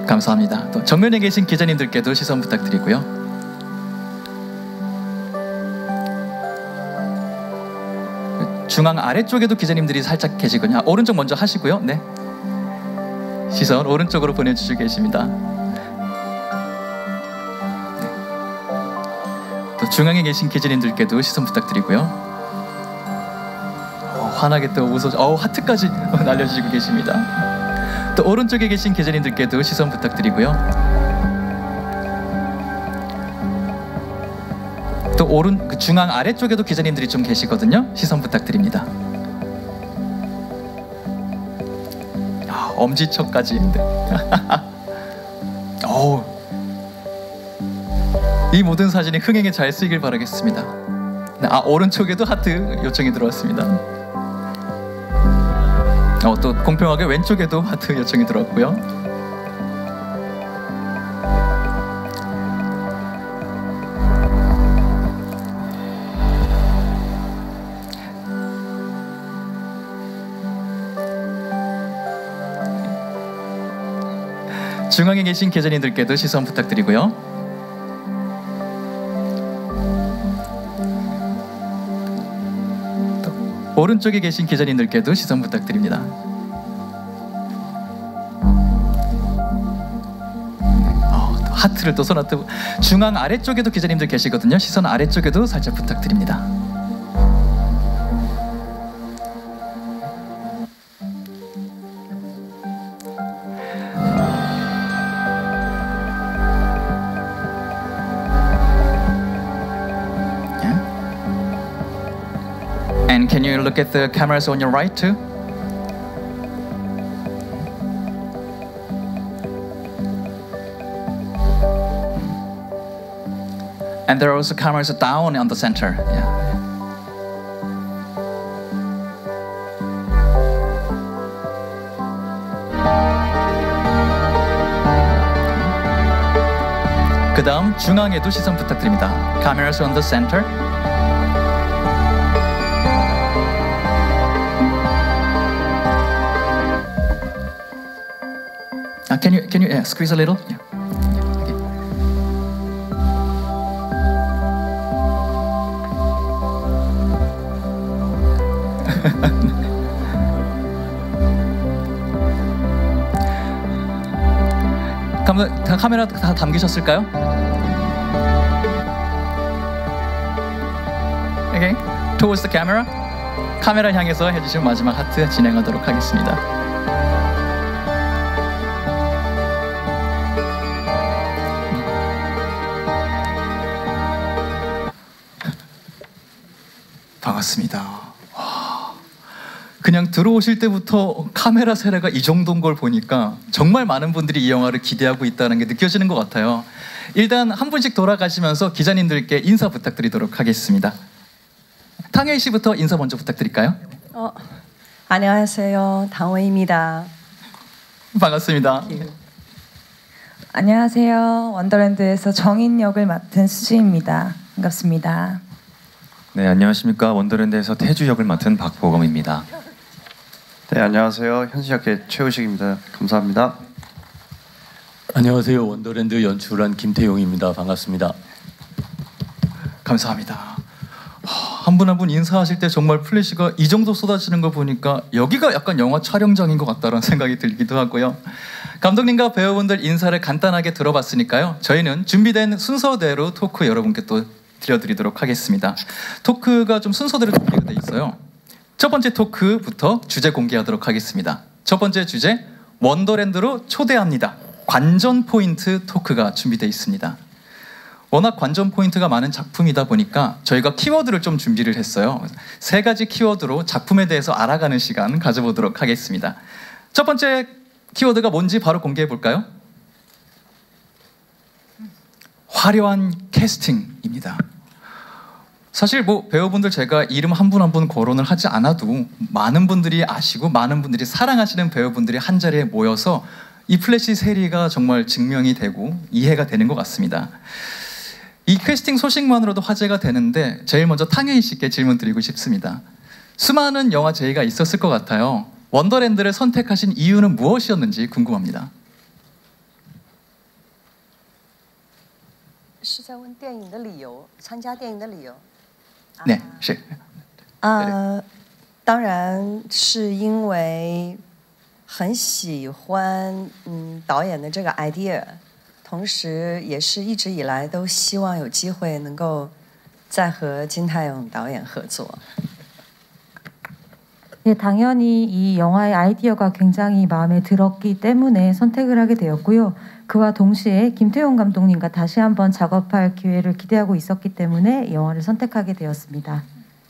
감사합니다. 또 정면에 계신 기자님들께도 시선 부탁드리고요. 중앙 아래쪽에도 기자님들이 살짝 계시군요. 오른쪽 먼저 하시고요. 네, 시선 오른쪽으로 보내주시고 계십니다. 네. 또 중앙에 계신 기자님들께도 시선 부탁드리고요. 환하게 또 웃어, 하트까지 날려주시고 계십니다. 또 오른쪽에 계신 기자님들께도 시선 부탁드리고요. 또 중앙 아래쪽에도 기자님들이 좀 계시거든요. 시선 부탁드립니다. 엄지척까지. 이 모든 사진이 흥행에 잘 쓰이길 바라겠습니다. 오른쪽에도 하트 요청이 들어왔습니다. 또 공평하게 왼쪽에도 하트 요청이 들어왔고요. 중앙에 계신 기자님들께도 시선 부탁드리고요. 또 오른쪽에 계신 기자님들께도 시선 부탁드립니다. 또 하트를 또 손하트. 중앙 아래쪽에도 기자님들 계시거든요. 시선 아래쪽에도 살짝 부탁드립니다. And can you look at the cameras on your right too? And there are also cameras down on the center. Yeah. 그 다음 중앙에도 시선 부탁드립니다. Cameras on the center. Can you squeeze a little? Yeah. Okay. 카메라 다 담기셨을까요? Okay. Towards the camera. 카메라 향해서 해주시면 마지막 하트 진행하도록 하겠습니다. 반갑습니다. 그냥 들어오실 때부터 카메라 세례가 이 정도인 걸 보니까 정말 많은 분들이 이 영화를 기대하고 있다는 게 느껴지는 것 같아요. 일단 한 분씩 돌아가시면서 기자님들께 인사 부탁드리도록 하겠습니다. 탕웨이 씨부터 인사 먼저 부탁드릴까요? 안녕하세요. 당웨이입니다. 반갑습니다. 안녕하세요. 원더랜드에서 정인 역을 맡은 수지입니다. 반갑습니다. 네, 안녕하십니까. 원더랜드에서 태주 역을 맡은 박보검입니다. 네, 안녕하세요. 현시작의 최우식입니다. 감사합니다. 안녕하세요. 원더랜드 연출한 김태용입니다. 반갑습니다. 감사합니다. 한 분 한 분 인사하실 때 정말 플래시가 이 정도 쏟아지는 거 보니까 여기가 약간 영화 촬영장인 것 같다는 생각이 들기도 하고요. 감독님과 배우분들 인사를 간단하게 들어봤으니까요. 저희는 준비된 순서대로 토크 여러분께 또 드려드리도록 하겠습니다. 토크가 좀 순서대로 준비가 돼 있어요. 첫 번째 토크부터 주제 공개하도록 하겠습니다. 첫 번째 주제, 원더랜드로 초대합니다. 관전 포인트 토크가 준비되어 있습니다. 워낙 관전 포인트가 많은 작품이다 보니까 저희가 키워드를 좀 준비를 했어요. 3가지 키워드로 작품에 대해서 알아가는 시간 가져보도록 하겠습니다. 첫 번째 키워드가 뭔지 바로 공개해 볼까요? 화려한 캐스팅입니다. 사실 배우분들 제가 이름 한 분 한 분 거론을 하지 않아도 많은 분들이 아시고 많은 분들이 사랑하시는 배우분들이 한 자리에 모여서 이 플래시 세리가 정말 증명이 되고 이해가 되는 것 같습니다. 이 캐스팅 소식만으로도 화제가 되는데 제일 먼저 탕웨이 씨께 질문 드리고 싶습니다. 수많은 영화 제의가 있었을 것 같아요. 원더랜드를 선택하신 이유는 무엇이었는지 궁금합니다. 是在问电影的理由，参加电影的理由。 네, 是. 当然是因为很喜欢导演的这个 idea， 同时也是一直以来都希望有机会能够再和金泰勇导演合作。 예, 당연히 이 영화의 아이디어가 굉장히 마음에 들었기 때문에 선택을 하게 되었고요. 그와 동시에 김태용 감독님과 다시 한번 작업할 기회를 기대하고 있었기 때문에 이 영화를 선택하게 되었습니다.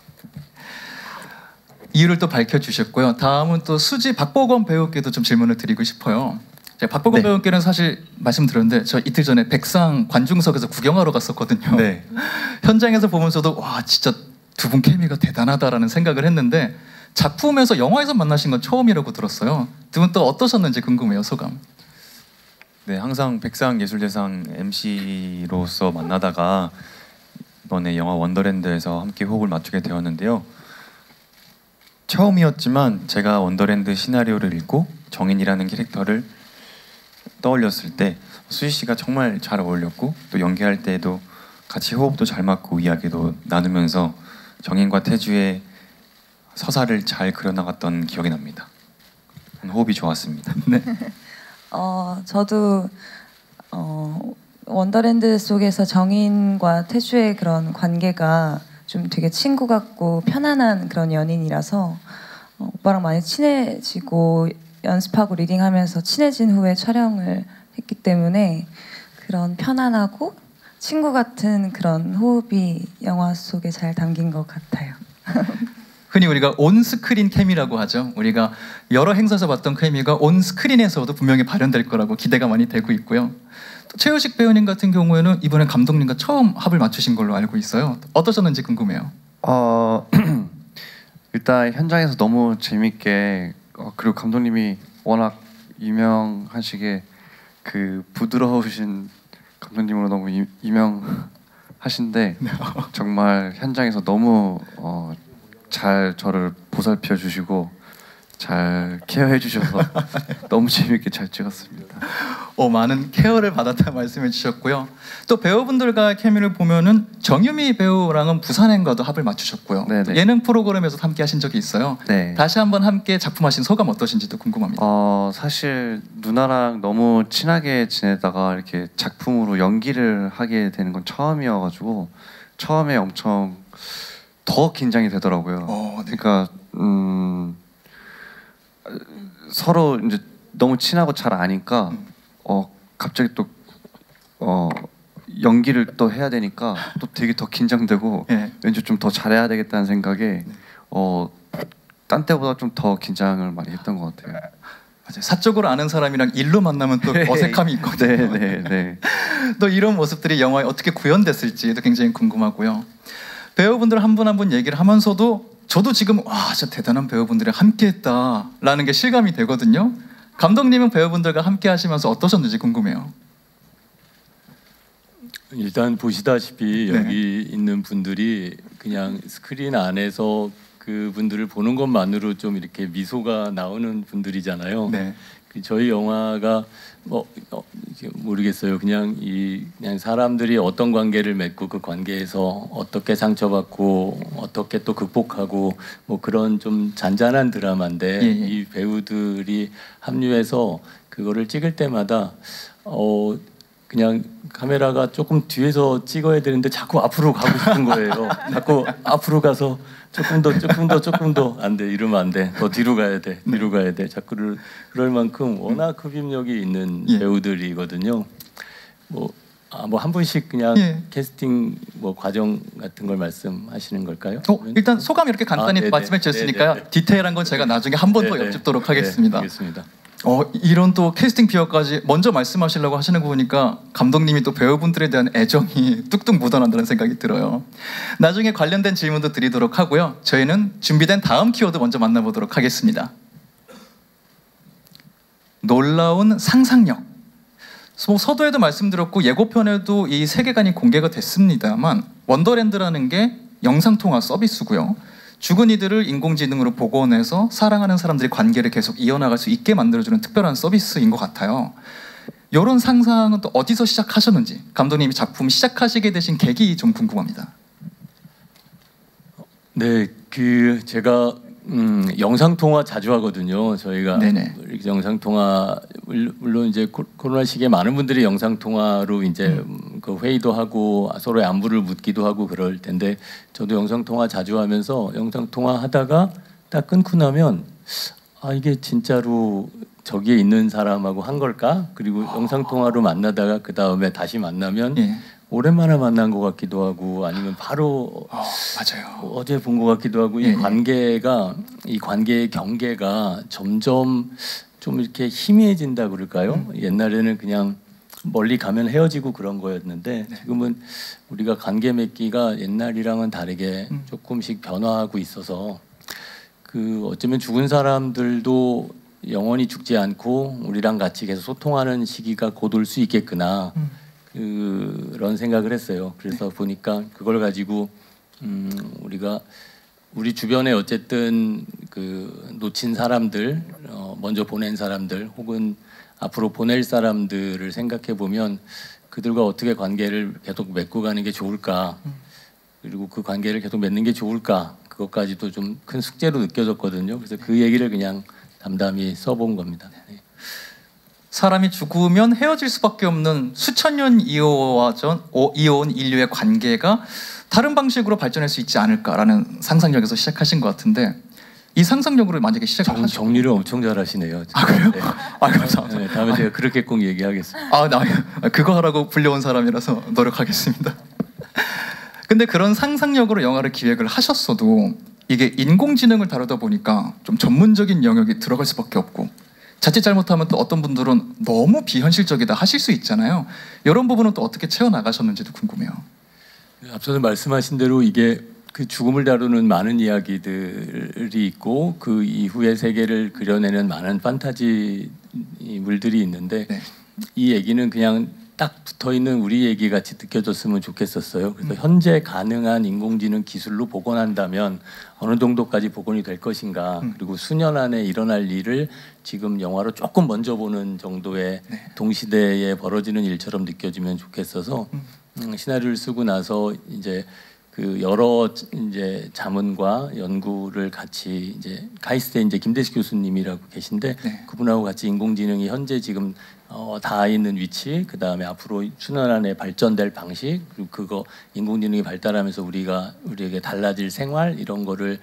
이유를 또 밝혀주셨고요. 다음은 또 수지 박보검 배우께도 좀 질문을 드리고 싶어요. 박보검 네. 배우께는 사실 말씀드렸는데 저 이틀 전에 백상 관중석에서 구경하러 갔었거든요. 네. 현장에서 보면서도 와 진짜 두 분 케미가 대단하다라는 생각을 했는데 작품에서 영화에서 만나신 건 처음이라고 들었어요. 두 분 또 어떠셨는지 궁금해요, 소감. 네, 항상 백상예술대상 MC로서 만나다가 이번에 영화 원더랜드에서 함께 호흡을 맞추게 되었는데요. 처음이었지만 제가 원더랜드 시나리오를 읽고 정인이라는 캐릭터를 떠올렸을 때 수지 씨가 정말 잘 어울렸고 또 연기할 때도 같이 호흡도 잘 맞고 이야기도 나누면서 정인과 태주의 서사를 잘 그려나갔던 기억이 납니다. 호흡이 좋았습니다. 네. 저도 원더랜드 속에서 정인과 태주의 그런 관계가 좀 되게 친구 같고 편안한 그런 연인이라서 오빠랑 많이 친해지고 연습하고 리딩하면서 친해진 후에 촬영을 했기 때문에 그런 편안하고 친구 같은 그런 호흡이 영화 속에 잘 담긴 것 같아요. 흔히 우리가 온스크린 케미라고 하죠. 우리가 여러 행사에서 봤던 케미가 온스크린에서도 분명히 발현될 거라고 기대가 많이 되고 있고요. 또 최우식 배우님 같은 경우에는 이번에 감독님과 처음 합을 맞추신 걸로 알고 있어요. 어떠셨는지 궁금해요. 일단 현장에서 너무 재밌게 그리고 감독님이 워낙 유명하시게 그 부드러우신 감독님으로 너무 유명하신데 정말 현장에서 너무 잘 저를 보살펴 주시고 잘 케어해 주셔서 너무 재밌게 잘 찍었습니다. 많은 케어를 받았다는 말씀해 주셨고요. 또 배우분들과 케미를 보면은 정유미 배우랑은 부산행과도 합을 맞추셨고요. 네네. 예능 프로그램에서 함께 하신 적이 있어요. 네. 다시 한번 함께 작품하신 소감 어떠신지도 궁금합니다. 사실 누나랑 너무 친하게 지내다가 이렇게 작품으로 연기를 하게 되는 건 처음이어가지고 처음에 엄청 더 긴장이 되더라고요. 네. 그러니까 서로 이제 너무 친하고 잘 아니까 갑자기 또 연기를 또 해야 되니까 또 되게 더 긴장되고 네. 왠지 좀 더 잘해야 되겠다는 생각에 딴 때보다 좀 더 긴장을 많이 했던 것 같아요. 맞아요. 사적으로 아는 사람이랑 일로 만나면 또 어색함이 있거든요. 네. 또 이런 모습들이 영화에 어떻게 구현됐을지도 굉장히 궁금하고요. 배우분들 한 분 한 분 얘기를 하면서도 저도 지금 와 진짜 대단한 배우분들이 함께했다라는 게 실감이 되거든요. 감독님은 배우분들과 함께 하시면서 어떠셨는지 궁금해요. 일단 보시다시피 네. 여기 있는 분들이 그냥 스크린 안에서 그분들을 보는 것만으로 좀 이렇게 미소가 나오는 분들이잖아요. 네. 저희 영화가 모르겠어요. 그냥 사람들이 어떤 관계를 맺고 그 관계에서 어떻게 상처받고 어떻게 또 극복하고 뭐 그런 좀 잔잔한 드라마인데 예. 이 배우들이 합류해서 그거를 찍을 때마다 그냥 카메라가 조금 뒤에서 찍어야 되는데 자꾸 앞으로 가고 싶은 거예요. 자꾸 앞으로 가서 조금 더 안 돼. 이러면 안 돼. 더 뒤로 가야 돼. 뒤로 가야 돼. 자꾸 그럴 만큼 워낙 흡입력이 있는 예. 배우들이거든요. 뭐 한 분씩 그냥 예. 캐스팅 뭐 과정 같은 걸 말씀하시는 걸까요? 일단 소감 이렇게 간단히 네네. 말씀해 주셨으니까요. 네네. 디테일한 건 제가 나중에 한 번 더 네네. 여쭙도록 하겠습니다. 네, 알겠습니다. 이런 또 캐스팅 비화까지 먼저 말씀하시려고 하시는 거 보니까 감독님이 또 배우분들에 대한 애정이 뚝뚝 묻어난다는 생각이 들어요. 나중에 관련된 질문도 드리도록 하고요. 저희는 준비된 다음 키워드 먼저 만나보도록 하겠습니다. 놀라운 상상력. 서두에도 말씀드렸고 예고편에도 이 세계관이 공개가 됐습니다만 원더랜드라는 게 영상통화 서비스고요. 죽은 이들을 인공지능으로 복원해서 사랑하는 사람들이 관계를 계속 이어나갈 수 있게 만들어주는 특별한 서비스인 것 같아요. 이런 상상은 또 어디서 시작하셨는지, 감독님이 작품 시작하시게 되신 계기 좀 궁금합니다. 네, 제가 영상 통화 자주 하거든요. 저희가 네네. 이렇게 영상 통화, 물론 이제 코로나 시기에 많은 분들이 영상 통화로 이제 그 회의도 하고 서로의 안부를 묻기도 하고 그럴 텐데, 저도 영상 통화 자주 하면서 영상 통화 하다가 딱 끊고 나면 이게 진짜로 저기에 있는 사람하고 한 걸까? 그리고 영상 통화로 만나다가 그 다음에 다시 만나면 예. 오랜만에 만난 것 같기도 하고, 아니면 바로 맞아요. 어제 본 것 같기도 하고, 예. 이 관계의 경계가 점점 좀 이렇게 희미해진다 그럴까요? 옛날에는 그냥 멀리 가면 헤어지고 그런 거였는데, 지금은 우리가 관계 맺기가 옛날이랑은 다르게 조금씩 변화하고 있어서, 어쩌면 죽은 사람들도 영원히 죽지 않고 우리랑 같이 계속 소통하는 시기가 곧 올 수 있겠구나, 그런 생각을 했어요. 그래서 보니까 그걸 가지고 우리가 우리 주변에 어쨌든 놓친 사람들, 먼저 보낸 사람들, 혹은 앞으로 보낼 사람들을 생각해 보면 그들과 어떻게 관계를 계속 맺고 가는 게 좋을까, 그리고 그 관계를 계속 맺는 게 좋을까, 그것까지도 좀 큰 숙제로 느껴졌거든요. 그래서 그 얘기를 그냥 담담히 써본 겁니다. 네. 사람이 죽으면 헤어질 수밖에 없는 수천 년 이어온 인류의 관계가 다른 방식으로 발전할 수 있지 않을까라는 상상력에서 시작하신 것 같은데, 이 상상력으로 만약에 시작을 하시면 정리를 엄청 잘하시네요. 그래요? 네. 감사합니다. 네, 다음에 제가 그렇게 꼭 얘기하겠습니다. 그거 하라고 불려온 사람이라서 노력하겠습니다. 근데 그런 상상력으로 영화를 기획을 하셨어도 이게 인공지능을 다루다 보니까 좀 전문적인 영역이 들어갈 수밖에 없고, 자칫 잘못하면 또 어떤 분들은 너무 비현실적이다 하실 수 있잖아요. 이런 부분은 또 어떻게 채워나가셨는지도 궁금해요. 앞서서 말씀하신 대로 이게 그 죽음을 다루는 많은 이야기들이 있고, 그 이후의 세계를 그려내는 많은 판타지물들이 있는데, 네. 이 얘기는 그냥 딱 붙어있는 우리 얘기 같이 느껴졌으면 좋겠었어요. 그래서 현재 가능한 인공지능 기술로 복원한다면 어느 정도까지 복원이 될 것인가, 그리고 수년 안에 일어날 일을 지금 영화로 조금 먼저 보는 정도의 동시대에 벌어지는 일처럼 느껴지면 좋겠어서, 시나리오를 쓰고 나서 이제 여러 이제 자문과 연구를 같이, 이제 카이스트에 이제 김대식 교수님이라고 계신데, 그분하고 같이 인공지능이 현재 지금 닿아 있는 위치, 그 다음에 앞으로 수년 안에 발전될 방식, 그리고 그거 인공지능이 발달하면서 우리에게 달라질 생활, 이런 거를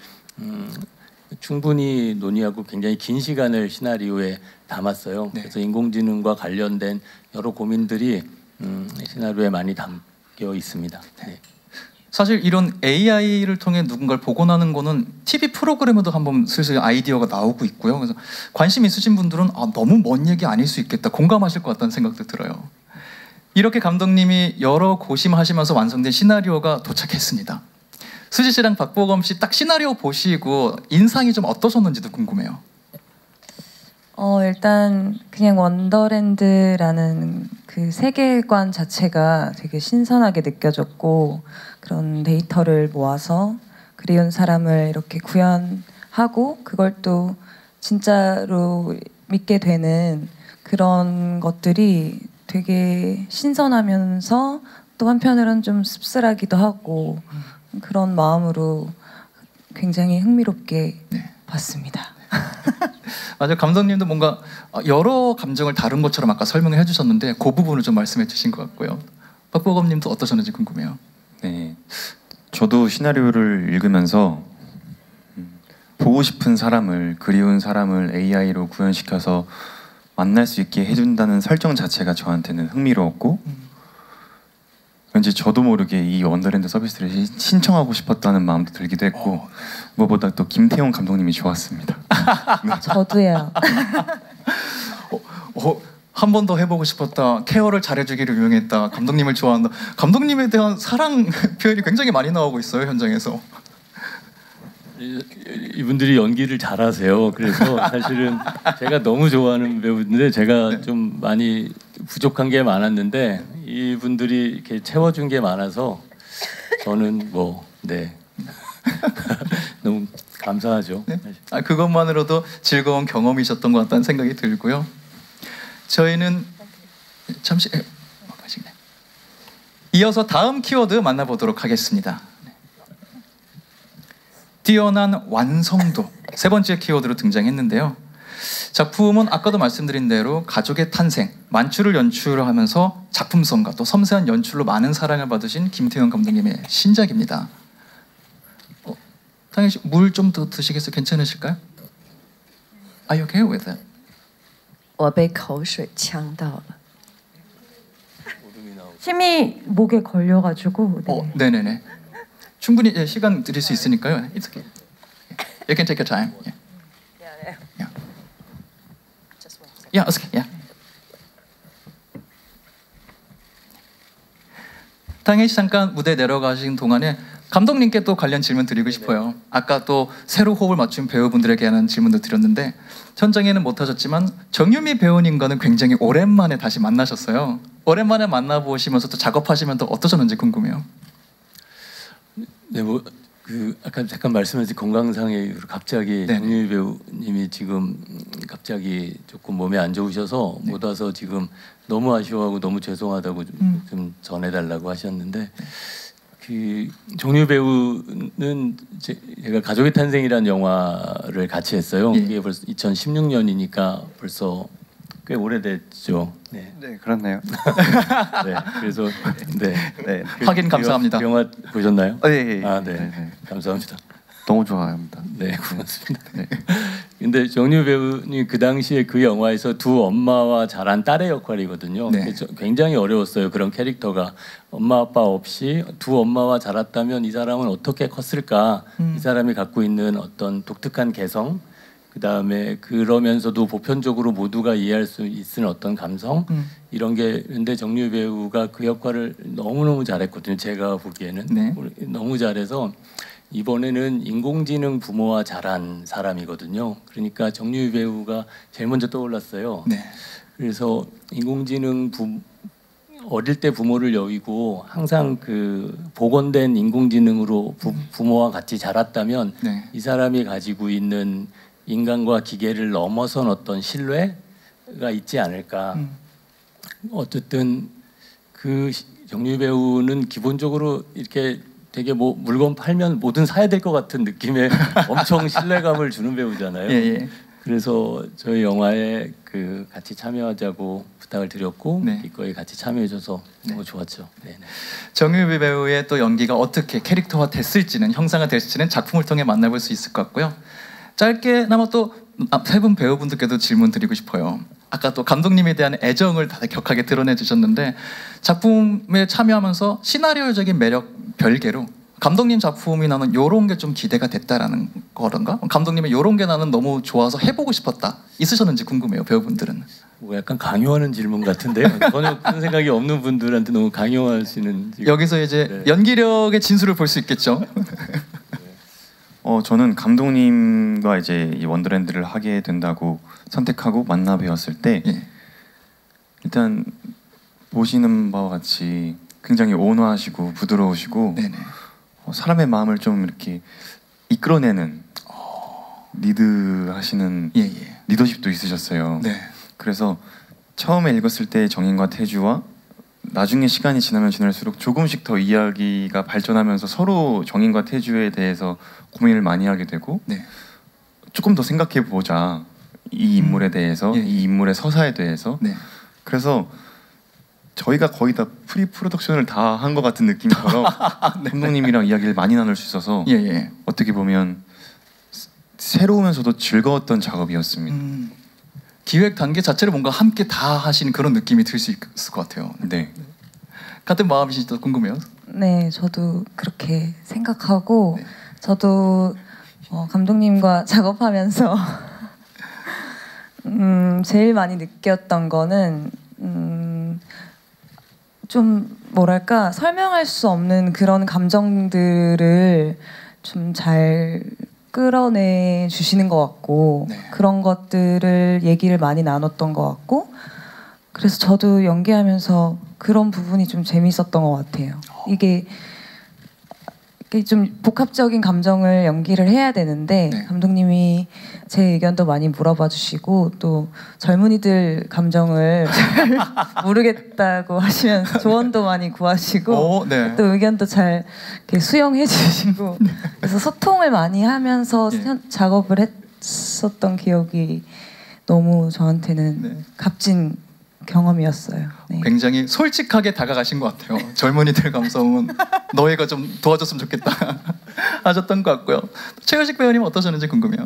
충분히 논의하고 굉장히 긴 시간을 시나리오에 담았어요. 그래서 인공지능과 관련된 여러 고민들이 시나리오에 많이 담겨 있습니다. 네. 사실 이런 AI를 통해 누군가를 복원하는 거는 TV 프로그램에도 한번 슬슬 아이디어가 나오고 있고요. 그래서 관심 있으신 분들은 너무 먼 얘기 아닐 수 있겠다, 공감하실 것 같다는 생각도 들어요. 이렇게 감독님이 여러 고심하시면서 완성된 시나리오가 도착했습니다. 수지 씨랑 박보검 씨 딱 시나리오 보시고 인상이 좀 어떠셨는지도 궁금해요. 일단 그냥 원더랜드라는 그 세계관 자체가 되게 신선하게 느껴졌고, 그런 데이터를 모아서 그리운 사람을 이렇게 구현하고 그걸 또 진짜로 믿게 되는 그런 것들이 되게 신선하면서 또 한편으로는 좀 씁쓸하기도 하고, 그런 마음으로 굉장히 흥미롭게 봤습니다. 맞아요. 감독님도 뭔가 여러 감정을 다룬 것처럼 아까 설명을 해주셨는데, 그 부분을 좀 말씀해 주신 것 같고요. 박보검님도 어떠셨는지 궁금해요. 네, 저도 시나리오를 읽으면서 보고 싶은 사람을, 그리운 사람을 AI로 구현시켜서 만날 수 있게 해준다는 설정 자체가 저한테는 흥미로웠고, 왠지 저도 모르게 이 원더랜드 서비스를 신청하고 싶었다는 마음도 들기도 했고, 무엇보다 또 김태용 감독님이 좋았습니다. 저도요. 한 번 더 해보고 싶었다, 케어를 잘해주기로 유명했다, 감독님을 좋아한다. 감독님에 대한 사랑 표현이 굉장히 많이 나오고 있어요, 현장에서. 이분들이 연기를 잘하세요. 그래서 사실은 제가 너무 좋아하는 배우인데, 제가 좀 많이 부족한 게 많았는데 이분들이 이렇게 채워준 게 많아서 저는 너무 감사하죠. 네? 그것만으로도 즐거운 경험이셨던 것 같다는 생각이 들고요. 저희는 잠시 이어서 다음 키워드 만나보도록 하겠습니다. 뛰어난 완성도 세 번째 키워드로 등장했는데요. 작품은 아까도 말씀드린 대로 가족의 탄생, 만추를 연출하면서 작품성과 또 섬세한 연출로 많은 사랑을 받으신 김태형 감독님의 신작입니다. 당연히 물 좀 더 드시겠어요? 괜찮으실까요? Are you okay with it? 我被口水呛到了。 침이 목에 걸려가지고. 네. 네네네. 충분히 시간 드릴 수 있으니까요. It's okay. You can take your time. Yeah. Yeah. Yeah, it's okay. Yeah. 당연히 잠깐 무대 내려가신 동안에 감독님께 또 관련 질문 드리고 싶어요. 아까 또 새로 호흡을 맞춘 배우분들에게 하는 질문도 드렸는데 현장에는 못하셨지만 정유미 배우님과는 굉장히 오랜만에 다시 만나셨어요. 오랜만에 만나보시면서 또 작업하시면 또 어떠셨는지 궁금해요. 네, 뭐 그 아까 잠깐 말씀하신 건강상의 이유로 갑자기 네네. 정유미 배우님이 지금 갑자기 조금 몸이 안 좋으셔서 네. 못 와서 지금 너무 아쉬워하고 너무 죄송하다고 좀 전해달라고 하셨는데 그 정유미 배우는 제가 가족의 탄생이라는 영화를 같이 했어요. 예. 그게 벌써 2016년이니까 벌써 꽤 오래됐죠. 네. 네, 그렇네요. 네. 그래서 네. 네. 확인 감사합니다. 그 영화 보셨나요? 예. 아, 네. 네, 네. 감사합니다. 너무 좋아합니다. 네, 고맙습니다. 네. 근데 정유 배우님 그 당시에 그 영화에서 두 엄마와 자란 딸의 역할이거든요. 네. 그래서 굉장히 어려웠어요. 그런 캐릭터가 엄마 아빠 없이 두 엄마와 자랐다면 이 사람은 어떻게 컸을까? 이 사람이 갖고 있는 어떤 독특한 개성, 그 다음에 그러면서도 보편적으로 모두가 이해할 수 있는 어떤 감성 이런 게 근데 정유 배우가 그 역할을 너무너무 잘했거든요. 제가 보기에는 네. 너무 잘해서 이번에는 인공지능 부모와 자란 사람이거든요. 그러니까 정유 배우가 제일 먼저 떠올랐어요. 네. 그래서 인공지능 어릴 때 부모를 여의고 항상 그 복원된 인공지능으로 부모와 같이 자랐다면 네. 이 사람이 가지고 있는 인간과 기계를 넘어선 어떤 신뢰가 있지 않을까. 어쨌든 그 정유 배우는 기본적으로 이렇게 되게 뭐 물건 팔면 뭐든 사야 될 것 같은 느낌의 엄청 신뢰감을 주는 배우잖아요. 예, 예. 그래서 저희 영화에 그 같이 참여하자고 부탁을 드렸고 네. 기꺼이 같이 참여해줘서 너무 좋았죠. 네. 정유미 배우의 또 연기가 어떻게 캐릭터화 됐을지는 형상화 됐을지는 작품을 통해 만나볼 수 있을 것 같고요. 짧게나마 또 세 분 배우분들께도 질문 드리고 싶어요. 아까 또 감독님에 대한 애정을 다들 격하게 드러내 주셨는데 작품에 참여하면서 시나리오적인 매력 별개로 감독님 작품이 나는 요런 게 좀 기대가 됐다라는 거던가 감독님의 요런 게 나는 너무 좋아서 해보고 싶었다 있으셨는지 궁금해요. 배우분들은. 뭐 약간 강요하는 질문 같은데요. 전혀 그런 생각이 없는 분들한테 너무 강요하시는 지금. 여기서 이제 네. 연기력의 진수를 볼 수 있겠죠. 저는 감독님과 이제 이 원더랜드를 하게 된다고 선택하고 만나 뵈었을 때 예. 일단 보시는 바와 같이 굉장히 온화하시고 부드러우시고 네네. 사람의 마음을 좀 이렇게 이끌어내는 리드하시는 예, 예. 리더십도 있으셨어요. 네. 그래서 처음에 읽었을 때 정인과 태주와 나중에 시간이 지나면 지날수록 조금씩 더 이야기가 발전하면서 서로 정인과 태주에 대해서 고민을 많이 하게 되고 네. 조금 더 생각해 보자 이 인물에 대해서 예. 이 인물의 서사에 대해서 네. 그래서 저희가 거의 다 프리 프로덕션을 다 한 것 같은 느낌처럼 감독님이랑 이야기를 많이 나눌 수 있어서 예, 예. 어떻게 보면 새로우면서도 즐거웠던 작업이었습니다. 기획 단계 자체를 뭔가 함께 다 하신 그런 느낌이 들 수 있을 것 같아요. 네. 같은 마음이신지 궁금해요. 네, 저도 그렇게 생각하고 네. 저도 감독님과 작업하면서 제일 많이 느꼈던 거는 좀 뭐랄까 설명할 수 없는 그런 감정들을 좀 잘 끌어내 주시는 것 같고 네. 그런 것들을 얘기를 많이 나눴던 것 같고 그래서 저도 연기하면서 그런 부분이 좀 재밌었던 것 같아요. 이게 좀 복합적인 감정을 연기를 해야 되는데 네. 감독님이 제 의견도 많이 물어봐 주시고 또 젊은이들 감정을 잘 모르겠다고 하시면서 조언도 많이 구하시고 네. 또 의견도 잘 이렇게 수용해 주시고 그래서 소통을 많이 하면서 예. 작업을 했었던 기억이 너무 저한테는 네. 값진 경험이었어요. 네. 굉장히 솔직하게 다가가신 것 같아요. 젊은이들 감성은 너희가 좀 도와줬으면 좋겠다 하셨던 것 같고요. 최가식 배우님 어떠셨는지 궁금해요.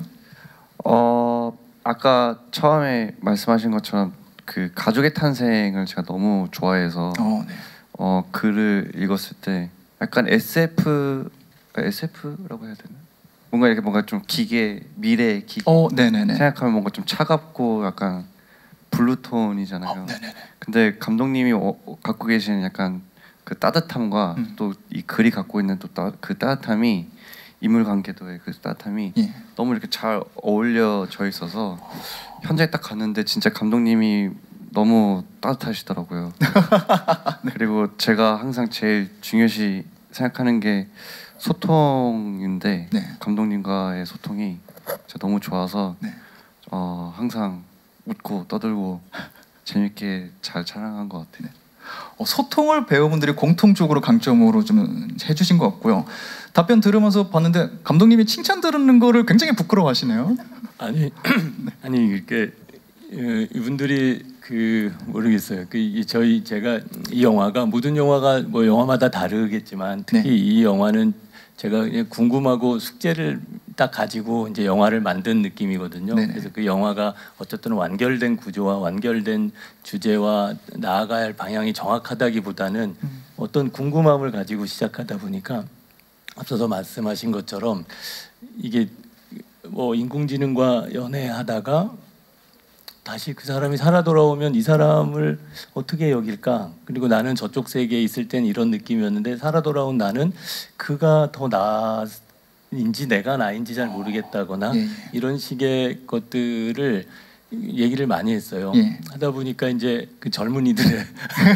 아까 처음에 말씀하신 것처럼 그 가족의 탄생을 제가 너무 좋아해서 네. 글을 읽었을 때 약간 SF라고 해야 되나? 뭔가 좀 미래 기계 네네네. 생각하면 뭔가 좀 차갑고 약간 블루톤이잖아요. 네네네. 근데 감독님이 갖고 계신 약간 그 따뜻함과 또 이 글이 갖고 있는 또 그 따뜻함이 인물 관계도의 그 따뜻함이 예. 너무 이렇게 잘 어울려져 있어서 현장에 딱 갔는데 진짜 감독님이 너무 따뜻하시더라고요. 그리고 제가 항상 제일 중요시 생각하는 게 소통인데 네. 감독님과의 소통이 진짜 너무 좋아서 네. 항상 웃고 떠들고 재밌게 잘 촬영한 것 같아요. 소통을 배우분들이 공통적으로 강점으로 좀 해주신 것 같고요. 답변 들으면서 봤는데 감독님이 칭찬 들은 거를 굉장히 부끄러워하시네요. 아니 아니 이렇게 이분들이 모르겠어요. 제가 이 영화가 모든 영화가 뭐 영화마다 다르겠지만 특히 네. 이 영화는 제가 그냥 궁금하고 숙제를 딱 가지고 이제 영화를 만든 느낌이거든요. 네네. 그래서 그 영화가 어쨌든 완결된 구조와 완결된 주제와 나아가야 할 방향이 정확하다기보다는 어떤 궁금함을 가지고 시작하다 보니까 앞서서 말씀하신 것처럼 이게 뭐 인공지능과 연애하다가 다시 그 사람이 살아 돌아오면 이 사람을 어떻게 여길까? 그리고 나는 저쪽 세계에 있을 땐 이런 느낌이었는데 살아 돌아온 나는 그가 더 나인지 내가 나인지 잘 모르겠다거나 예. 이런 식의 것들을 얘기를 많이 했어요. 예. 하다 보니까 이제 그 젊은이들의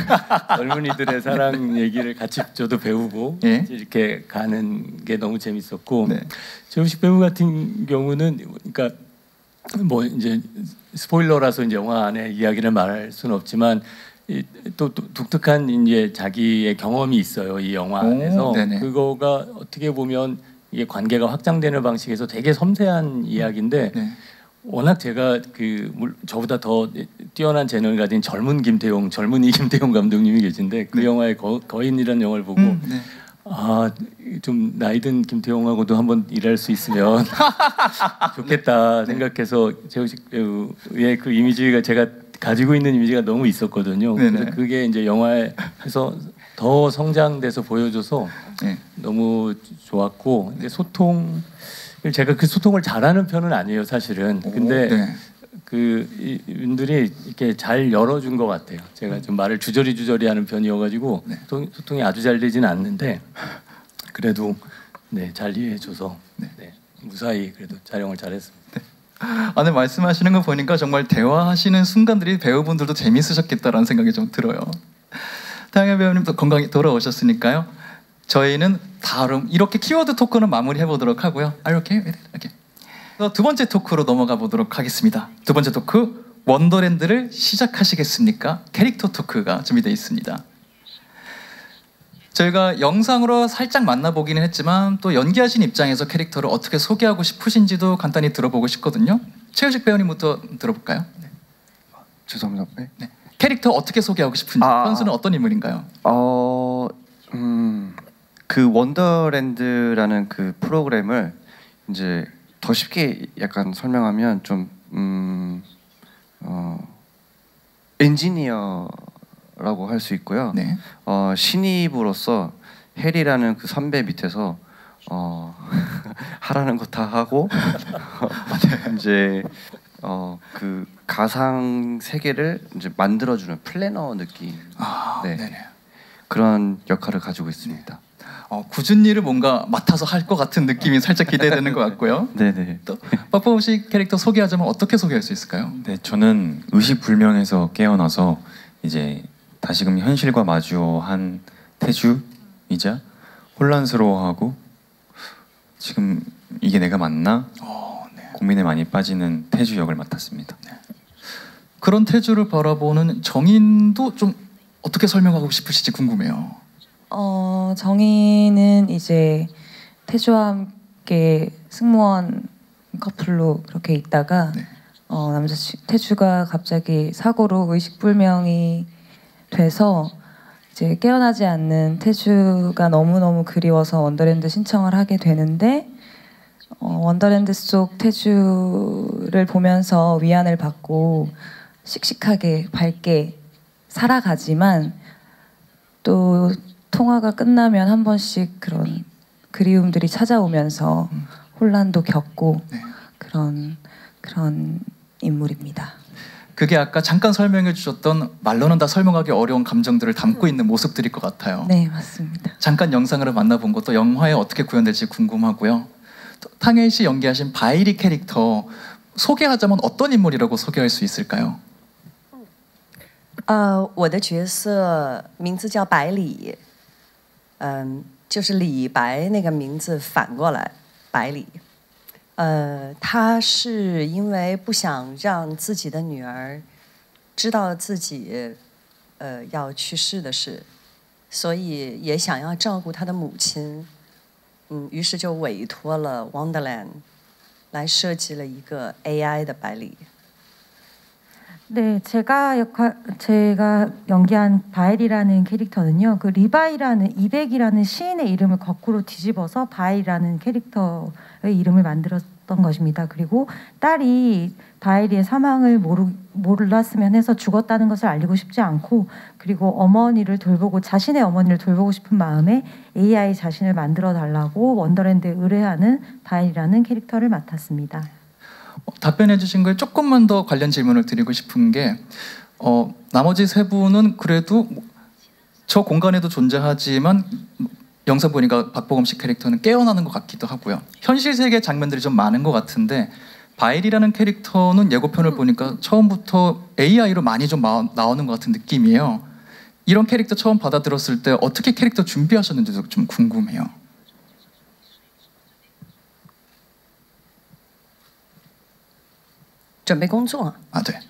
사랑 얘기를 같이 저도 배우고 예. 이렇게 가는 게 너무 재밌었고 네. 최우식 배우 같은 경우는 그러니까 뭐 이제 스포일러라서 이제 영화 안에 이야기를 말할 수는 없지만 또 독특한 이제 자기의 경험이 있어요. 이 영화 안에서 네네. 그거가 어떻게 보면 이게 관계가 확장되는 방식에서 되게 섬세한 이야기인데 네. 워낙 제가 저보다 더 뛰어난 재능을 가진 젊은이 김태용 감독님이 계신데 그 네. 영화의 거인이라는 영화를 보고 네. 좀 나이든 김태용하고도 한번 일할 수 있으면 좋겠다 생각해서 최우식 배우의 그 이미지가 제가 가지고 있는 이미지가 너무 있었거든요. 네네. 그래서 그게 이제 영화에서 더 성장돼서 보여줘서 네. 너무 좋았고 이제 제가 그 소통을 잘하는 편은 아니에요, 사실은. 근데 네. 이분들이 이렇게 잘 열어준 것 같아요. 제가 좀 말을 주저리 하는 편이어가지고 네. 소통이 아주 잘 되지는 않는데 그래도 잘 이해해줘서 무사히 그래도 촬영을 잘했습니다. 네, 말씀하시는 거 보니까 정말 대화하시는 순간들이 배우분들도 재밌으셨겠다라는 생각이 좀 들어요. 태양의 배우님도 건강히 돌아오셨으니까요. 저희는 다음 이렇게 키워드 토크는 마무리해 보도록 하고요. 이렇게. 두 번째 토크로 넘어가 보도록 하겠습니다. 두 번째 토크 원더랜드를 시작하시겠습니까? 캐릭터 토크가 준비되어 있습니다. 저희가 영상으로 살짝 만나보기는 했지만 또 연기하신 입장에서 캐릭터를 어떻게 소개하고 싶으신지도 간단히 들어보고 싶거든요. 최우식 배우님부터 들어볼까요? 네. 죄송합니다. 네. 네. 캐릭터 어떻게 소개하고 싶은지 선수는 어떤 인물인가요? 그 원더랜드라는 그 프로그램을 이제 더 쉽게 약간 설명하면 좀 엔지니어라고 할 수 있고요. 네. 신입으로서 해리라는 그 선배 밑에서 하라는 거 다 하고 이제 그 가상 세계를 이제 만들어주는 플래너 느낌. 네. 네네. 그런 역할을 가지고 있습니다. 굳은 일을 뭔가 맡아서 할 것 같은 느낌이 살짝 기대되는 것 같고요. 네네. 또 박보검 씨 캐릭터 소개하자면 어떻게 소개할 수 있을까요? 네, 저는 의식불명에서 깨어나서 이제 다시금 현실과 마주한 태주이자 혼란스러워하고 지금 이게 내가 맞나? 네. 고민에 많이 빠지는 태주 역을 맡았습니다. 그런 태주를 바라보는 정인도 좀 어떻게 설명하고 싶으실지 궁금해요. 정인은 이제 태주와 함께 승무원 커플로 그렇게 있다가 네. 태주가 갑자기 사고로 의식불명이 돼서 이제 깨어나지 않는 태주가 너무너무 그리워서 원더랜드 신청을 하게 되는데 원더랜드 속 태주를 보면서 위안을 받고 씩씩하게 밝게 살아가지만 또 통화가 끝나면 한 번씩 그런 그리움들이 찾아오면서 혼란도 겪고 네. 그런 인물입니다. 그게 아까 잠깐 설명해 주셨던 말로는 다 설명하기 어려운 감정들을 담고 있는 모습들일 것 같아요. 네, 맞습니다. 잠깐 영상으로 만나본 것도 영화에 어떻게 구현될지 궁금하고요. 또 탕웨이 씨 연기하신 바이리 캐릭터 소개하자면 어떤 인물이라고 소개할 수 있을까요? 我的角色名字叫百里，就是李白那个名字反过来，百里。他是因为不想让自己的女儿知道自己要去世的事，所以也想要照顾他的母亲，于是就委托了 Wonderland 来设计了一个 AI 的百里。 네, 제가 연기한 바일이라는 캐릭터는요. 그 리바이라는 이백이라는 시인의 이름을 거꾸로 뒤집어서 바일이라는 캐릭터의 이름을 만들었던 것입니다. 그리고 딸이 바일이의 사망을 몰랐으면 해서 죽었다는 것을 알리고 싶지 않고 그리고 자신의 어머니를 돌보고 싶은 마음에 AI 자신을 만들어 달라고 원더랜드에 의뢰하는 바일이라는 캐릭터를 맡았습니다. 답변해 주신 거에 조금만 더 관련 질문을 드리고 싶은 게 나머지 세 분은 그래도 저 공간에도 존재하지만 영상 보니까 박보검 씨 캐릭터는 깨어나는 것 같기도 하고요. 현실 세계 장면들이 좀 많은 것 같은데 바일이라는 캐릭터는 예고편을 보니까 처음부터 AI로 많이 좀 나오는 것 같은 느낌이에요. 이런 캐릭터 처음 받아들었을 때 어떻게 캐릭터 준비하셨는지도 좀 궁금해요. 准备工作 네.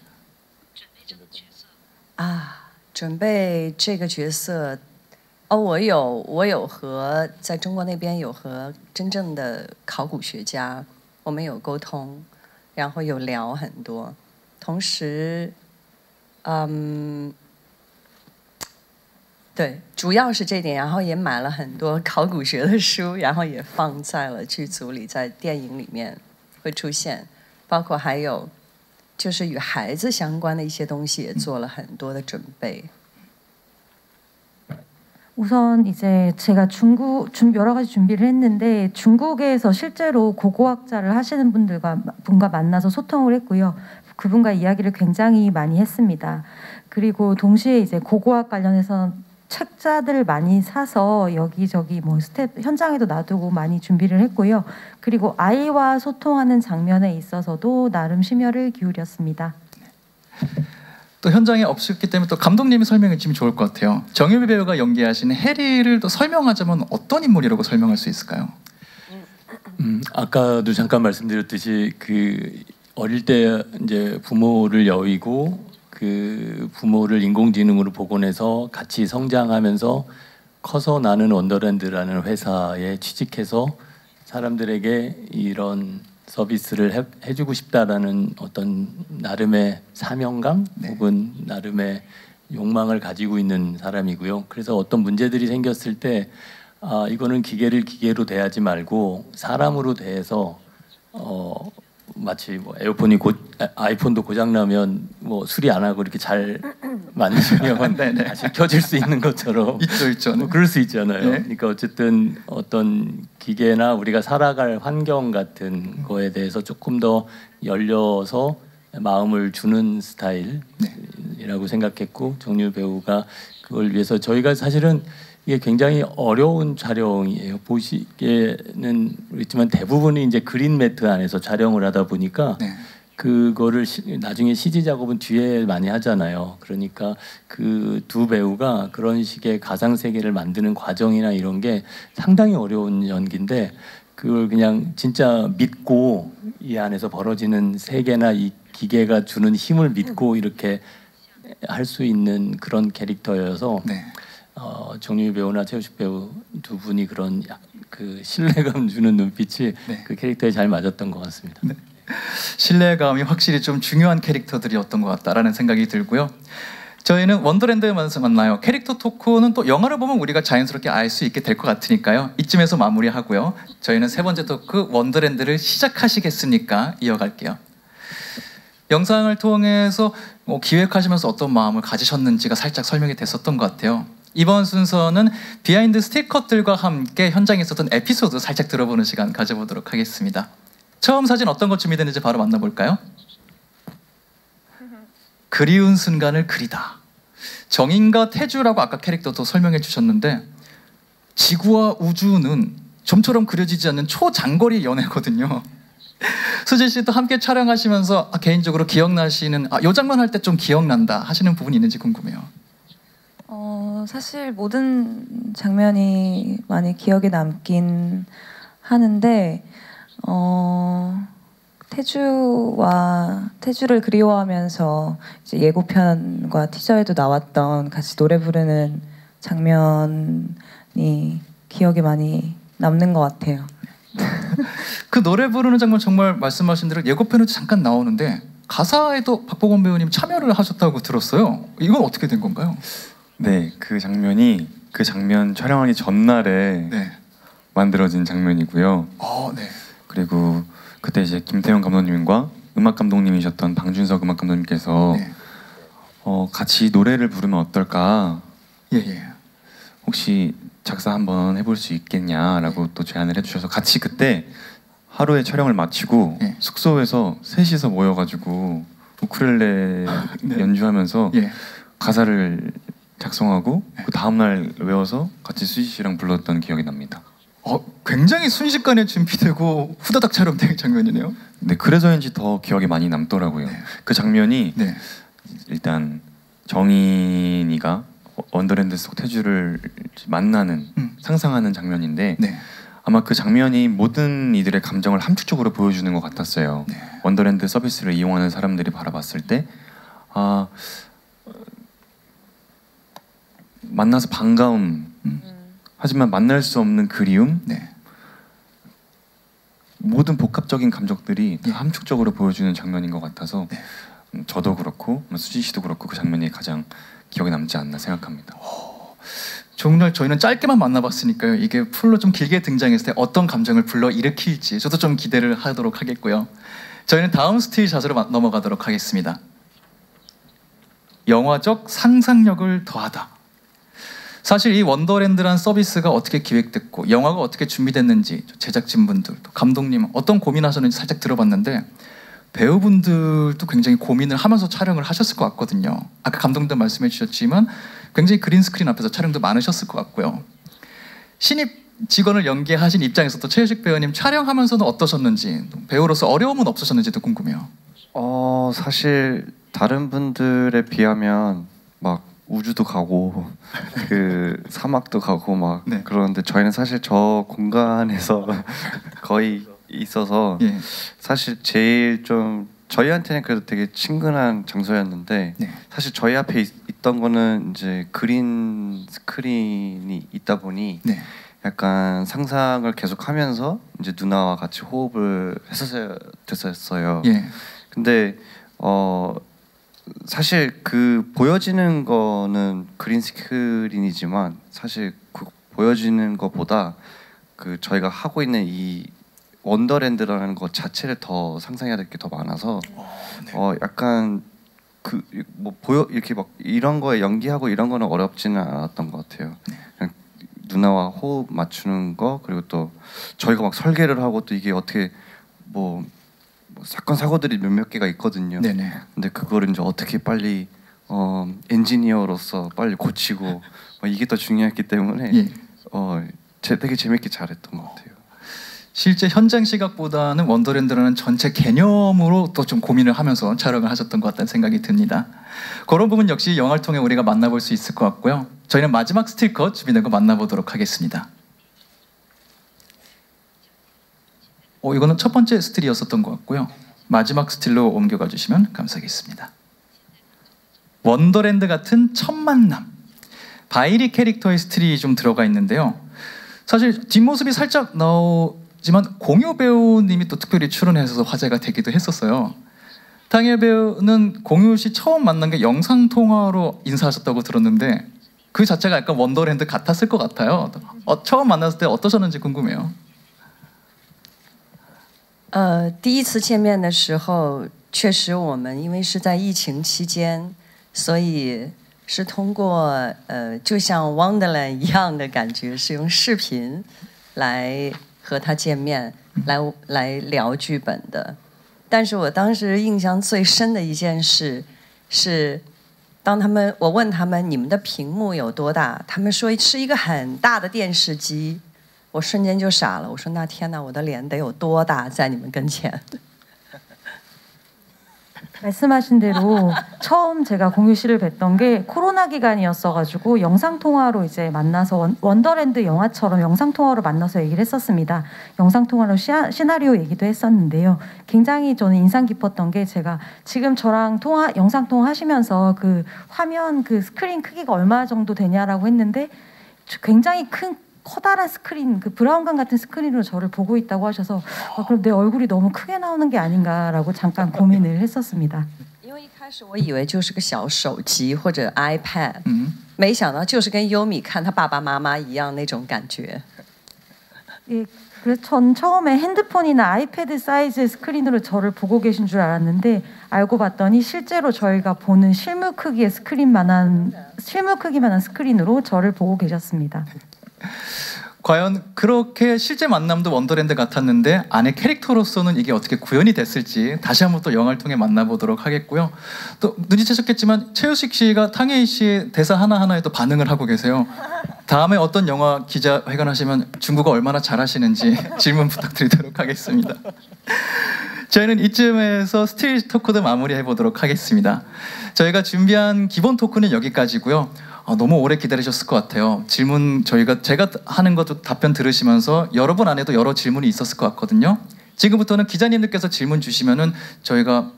准备这个角色，我有和在中国那边有和真正的考古学家，我们有沟通，然后有聊很多，同时，对，主要是这点，然后也买了很多考古学的书，然后也放在了剧组里，在电影里面会出现，包括还有。 就是与孩子相关的一些东西也做了很多的准备。 우선 이제 제가 여러 가지 준비를 했는데 중국에서 실제로 고고학자를 하시는 분과 만나서 소통을 했고요. 그분과 이야기를 굉장히 많이 했습니다. 그리고 동시에 이제 고고학 관련해서 책자들을 많이 사서 여기저기 현장에도 놔두고 많이 준비를 했고요. 그리고 아이와 소통하는 장면에 있어서도 나름 심혈을 기울였습니다. 또 현장에 없었기 때문에 또 감독님이 설명해 주시면 좋을 것 같아요. 정유미 배우가 연기하시는 해리를 또 설명하자면 어떤 인물이라고 설명할 수 있을까요? 아까도 잠깐 말씀드렸듯이 그 어릴 때 이제 부모를 여의고 그 부모를 인공지능으로 복원해서 같이 성장하면서 커서 나는 원더랜드라는 회사에 취직해서 사람들에게 이런 서비스를 해주고 싶다라는 어떤 나름의 사명감 혹은 나름의 욕망을 가지고 있는 사람이고요. 그래서 어떤 문제들이 생겼을 때 이거는 기계를 기계로 대하지 말고 사람으로 대해서 마치 뭐 아이폰도 고장 나면 뭐 수리 안 하고 이렇게 잘 만지면 다시 켜질 수 있는 것처럼 있죠. 뭐 그럴 수 있잖아요. 네. 그러니까 어쨌든 어떤 기계나 우리가 살아갈 환경 같은 거에 대해서 조금 더 열려서 마음을 주는 스타일이라고 생각했고 정유 배우가 그걸 위해서 저희가 사실은 이게 굉장히 어려운 촬영이에요. 보시기에는 있지만 대부분이 이제 그린 매트 안에서 촬영을 하다 보니까 그거를 나중에 CG 작업은 뒤에 많이 하잖아요. 그러니까 그 두 배우가 그런 식의 가상 세계를 만드는 과정이나 이런 게 상당히 어려운 연기인데 그걸 그냥 진짜 믿고 이 안에서 벌어지는 세계나 이 기계가 주는 힘을 믿고 이렇게 할 수 있는 그런 캐릭터여서 네. 정유미 배우나 최우식 배우 두 분이 그런 그 신뢰감 주는 눈빛이 네. 그 캐릭터에 잘 맞았던 것 같습니다. 네. 신뢰감이 확실히 좀 중요한 캐릭터들이었던 것 같다라는 생각이 들고요. 저희는 원더랜드에서 만나요. 캐릭터 토크는 또 영화를 보면 우리가 자연스럽게 알 수 있게 될 것 같으니까요. 이쯤에서 마무리하고요. 저희는 세 번째 토크 원더랜드를 시작하시겠습니까? 이어갈게요. 영상을 통해서 기획하시면서 어떤 마음을 가지셨는지가 살짝 설명이 됐었던 것 같아요. 이번 순서는 비하인드 스틸컷들과 함께 현장에 있었던 에피소드 살짝 들어보는 시간 가져보도록 하겠습니다. 처음 사진 어떤 것 준비됐는지 바로 만나볼까요? 그리운 순간을 그리다. 정인과 태주라고 아까 캐릭터도 설명해 주셨는데 지구와 우주는 점처럼 그려지지 않는 초장거리 연애거든요. 수지 씨도 함께 촬영하시면서 개인적으로 기억나시는 이 장면 할 때 좀 기억난다 하시는 부분이 있는지 궁금해요. 사실 모든 장면이 많이 기억에 남긴 하는데 태주를 그리워하면서 이제 예고편과 티저에도 나왔던 같이 노래 부르는 장면이 기억에 많이 남는 것 같아요. 그 노래 부르는 장면 정말 말씀하신 대로 예고편에도 잠깐 나오는데 가사에도 박보검 배우님 참여를 하셨다고 들었어요. 이건 어떻게 된 건가요? 네, 그 장면이 그 장면 촬영하기 전날에 네. 만들어진 장면이고요. 네. 그리고 그때 이제 김태형 감독님과 음악 감독님이셨던 방준석 음악 감독님께서 네. 같이 노래를 부르면 어떨까? 예. 혹시 작사 한번 해볼 수 있겠냐라고 또 제안을 해주셔서 같이 그때 하루에 촬영을 마치고 네. 숙소에서 셋이서 모여가지고 우쿨렐레 네. 연주하면서 예. 가사를 작성하고 그 다음날 외워서 같이 수지 씨랑 불렀던 기억이 납니다. 굉장히 순식간에 준비되고 후다닥 촬영된 장면이네요. 네, 그래서인지 더 기억에 많이 남더라고요. 네. 그 장면이 네. 일단 정인이가 원더랜드 속 태주를 만나는 상상하는 장면인데 네. 아마 그 장면이 모든 이들의 감정을 함축적으로 보여주는 것 같았어요. 네. 원더랜드 서비스를 이용하는 사람들이 바라봤을 때 만나서 반가움 하지만 만날 수 없는 그리움 네. 모든 복합적인 감정들이 다 예. 함축적으로 보여주는 장면인 것 같아서 네. 저도 그렇고 수지 씨도 그렇고 그 장면이 가장 기억에 남지 않나 생각합니다. 정말 저희는 짧게만 만나봤으니까요. 이게 풀로 좀 길게 등장했을 때 어떤 감정을 불러일으킬지 저도 좀 기대를 하도록 하겠고요. 저희는 다음 스틸샷으로 넘어가도록 하겠습니다. 영화적 상상력을 더하다. 사실 이 원더랜드란 서비스가 어떻게 기획됐고 영화가 어떻게 준비됐는지 제작진분들, 또 감독님 어떤 고민하셨는지 살짝 들어봤는데 배우분들도 굉장히 고민을 하면서 촬영을 하셨을 것 같거든요. 아까 감독님도 말씀해 주셨지만 굉장히 그린 스크린 앞에서 촬영도 많으셨을 것 같고요. 신입 직원을 연기하신 입장에서 또 최우식 배우님 촬영하면서는 어떠셨는지, 배우로서 어려움은 없으셨는지도 궁금해요. 사실 다른 분들에 비하면 막 우주도 가고 그 사막도 가고 막 네. 그러는데 저희는 사실 저 공간에서 거의 있어서 예. 사실 제일 좀 저희한테는 그래도 되게 친근한 장소였는데 네. 사실 저희 앞에 있던 거는 이제 그린 스크린이 있다 보니 네. 약간 상상을 계속하면서 이제 누나와 같이 호흡을 됐었어요. 예. 근데 사실 그 보여지는 거는 그린 스크린이지만 사실 그 보여지는 것보다 그 저희가 하고 있는 이 원더랜드라는 것 자체를 더 상상해야 될 게 더 많아서 약간 그 뭐 이렇게 막 이런 거에 연기하고 이런 거는 어렵지는 않았던 것 같아요. 그냥 누나와 호흡 맞추는 거, 그리고 또 저희가 막 설계를 하고 또 이게 어떻게 뭐 사건 사고들이 몇몇 개가 있거든요. 네네. 근데 그거를 이제 어떻게 빨리 엔지니어로서 빨리 고치고 이게 더 중요했기 때문에 예. 되게 재밌게 잘했던 것 같아요. 실제 현장 시각보다는 원더랜드라는 전체 개념으로 또 좀 고민을 하면서 촬영을 하셨던 것 같다는 생각이 듭니다. 그런 부분 역시 영화를 통해 우리가 만나볼 수 있을 것 같고요. 저희는 마지막 스틸컷 준비된 거 만나보도록 하겠습니다. 이거는 첫 번째 스틸이었었던 것 같고요. 마지막 스틸로 옮겨가 주시면 감사하겠습니다. 원더랜드 같은 첫 만남. 바이리 캐릭터의 스틸이 좀 들어가 있는데요. 사실 뒷모습이 살짝 나오지만 공유 배우님이 또 특별히 출연해서 화제가 되기도 했었어요. 탕예 배우는 공유 씨 처음 만난 게 영상 통화로 인사하셨다고 들었는데 그 자체가 약간 원더랜드 같았을 것 같아요. 처음 만났을 때 어떠셨는지 궁금해요. 第一次见面的时候，确实我们因为是在疫情期间，所以是通过就像 Wonderland 一样的感觉，是用视频来和他见面，来聊剧本的。但是我当时印象最深的一件事是，当我问他们你们的屏幕有多大，他们说是一个很大的电视机。 我瞬间就傻了，我说那天哪，我的脸得有多大在你们跟前？ 말씀하신 대로 처음 제가 공유 씨를 뵀던 게 코로나 기간이었어가지고 영상 통화로 이제 만나서 원더랜드 영화처럼 영상 통화로 만나서 얘기를 했었습니다. 영상 통화로 시나리오 얘기도 했었는데요. 굉장히 저는 인상 깊었던 게 제가 지금 저랑 영상 통화 하시면서 그 화면 그 스크린 크기가 얼마 정도 되냐라고 했는데 굉장히 커다란 스크린, 그 브라운관 같은 스크린으로 저를 보고 있다고 하셔서 그럼 내 얼굴이 너무 크게 나오는 게 아닌가라고 잠깐 고민을 했었습니다. 因为一开始我以为就是个小手机或者 iPad， 没想到就是跟优米看他爸爸妈妈一样那种感觉。 예, 그래서 전 처음에 핸드폰이나 아이패드 사이즈의 스크린으로 저를 보고 계신 줄 알았는데 알고 봤더니 실제로 저희가 보는 실물 크기의 스크린만한 스크린으로 저를 보고 계셨습니다. 과연 그렇게 실제 만남도 원더랜드 같았는데 안에 캐릭터로서는 이게 어떻게 구현이 됐을지 다시 한번 또 영화를 통해 만나보도록 하겠고요. 또 눈치채셨겠지만 최우식 씨가 탕예희 씨의 대사 하나하나에 또 반응을 하고 계세요. 다음에 어떤 영화 기자회견 하시면 중국어 얼마나 잘하시는지 질문 부탁드리도록 하겠습니다. 저희는 이쯤에서 스틸 토크도 마무리해 보도록 하겠습니다. 저희가 준비한 기본 토크는 여기까지고요. 너무 오래 기다리셨을 것 같아요. 질문 제가 하는 것도 답변 들으시면서 여러분 안에도 여러 질문이 있었을 것 같거든요. 지금부터는 기자님들께서 질문 주시면은 저희가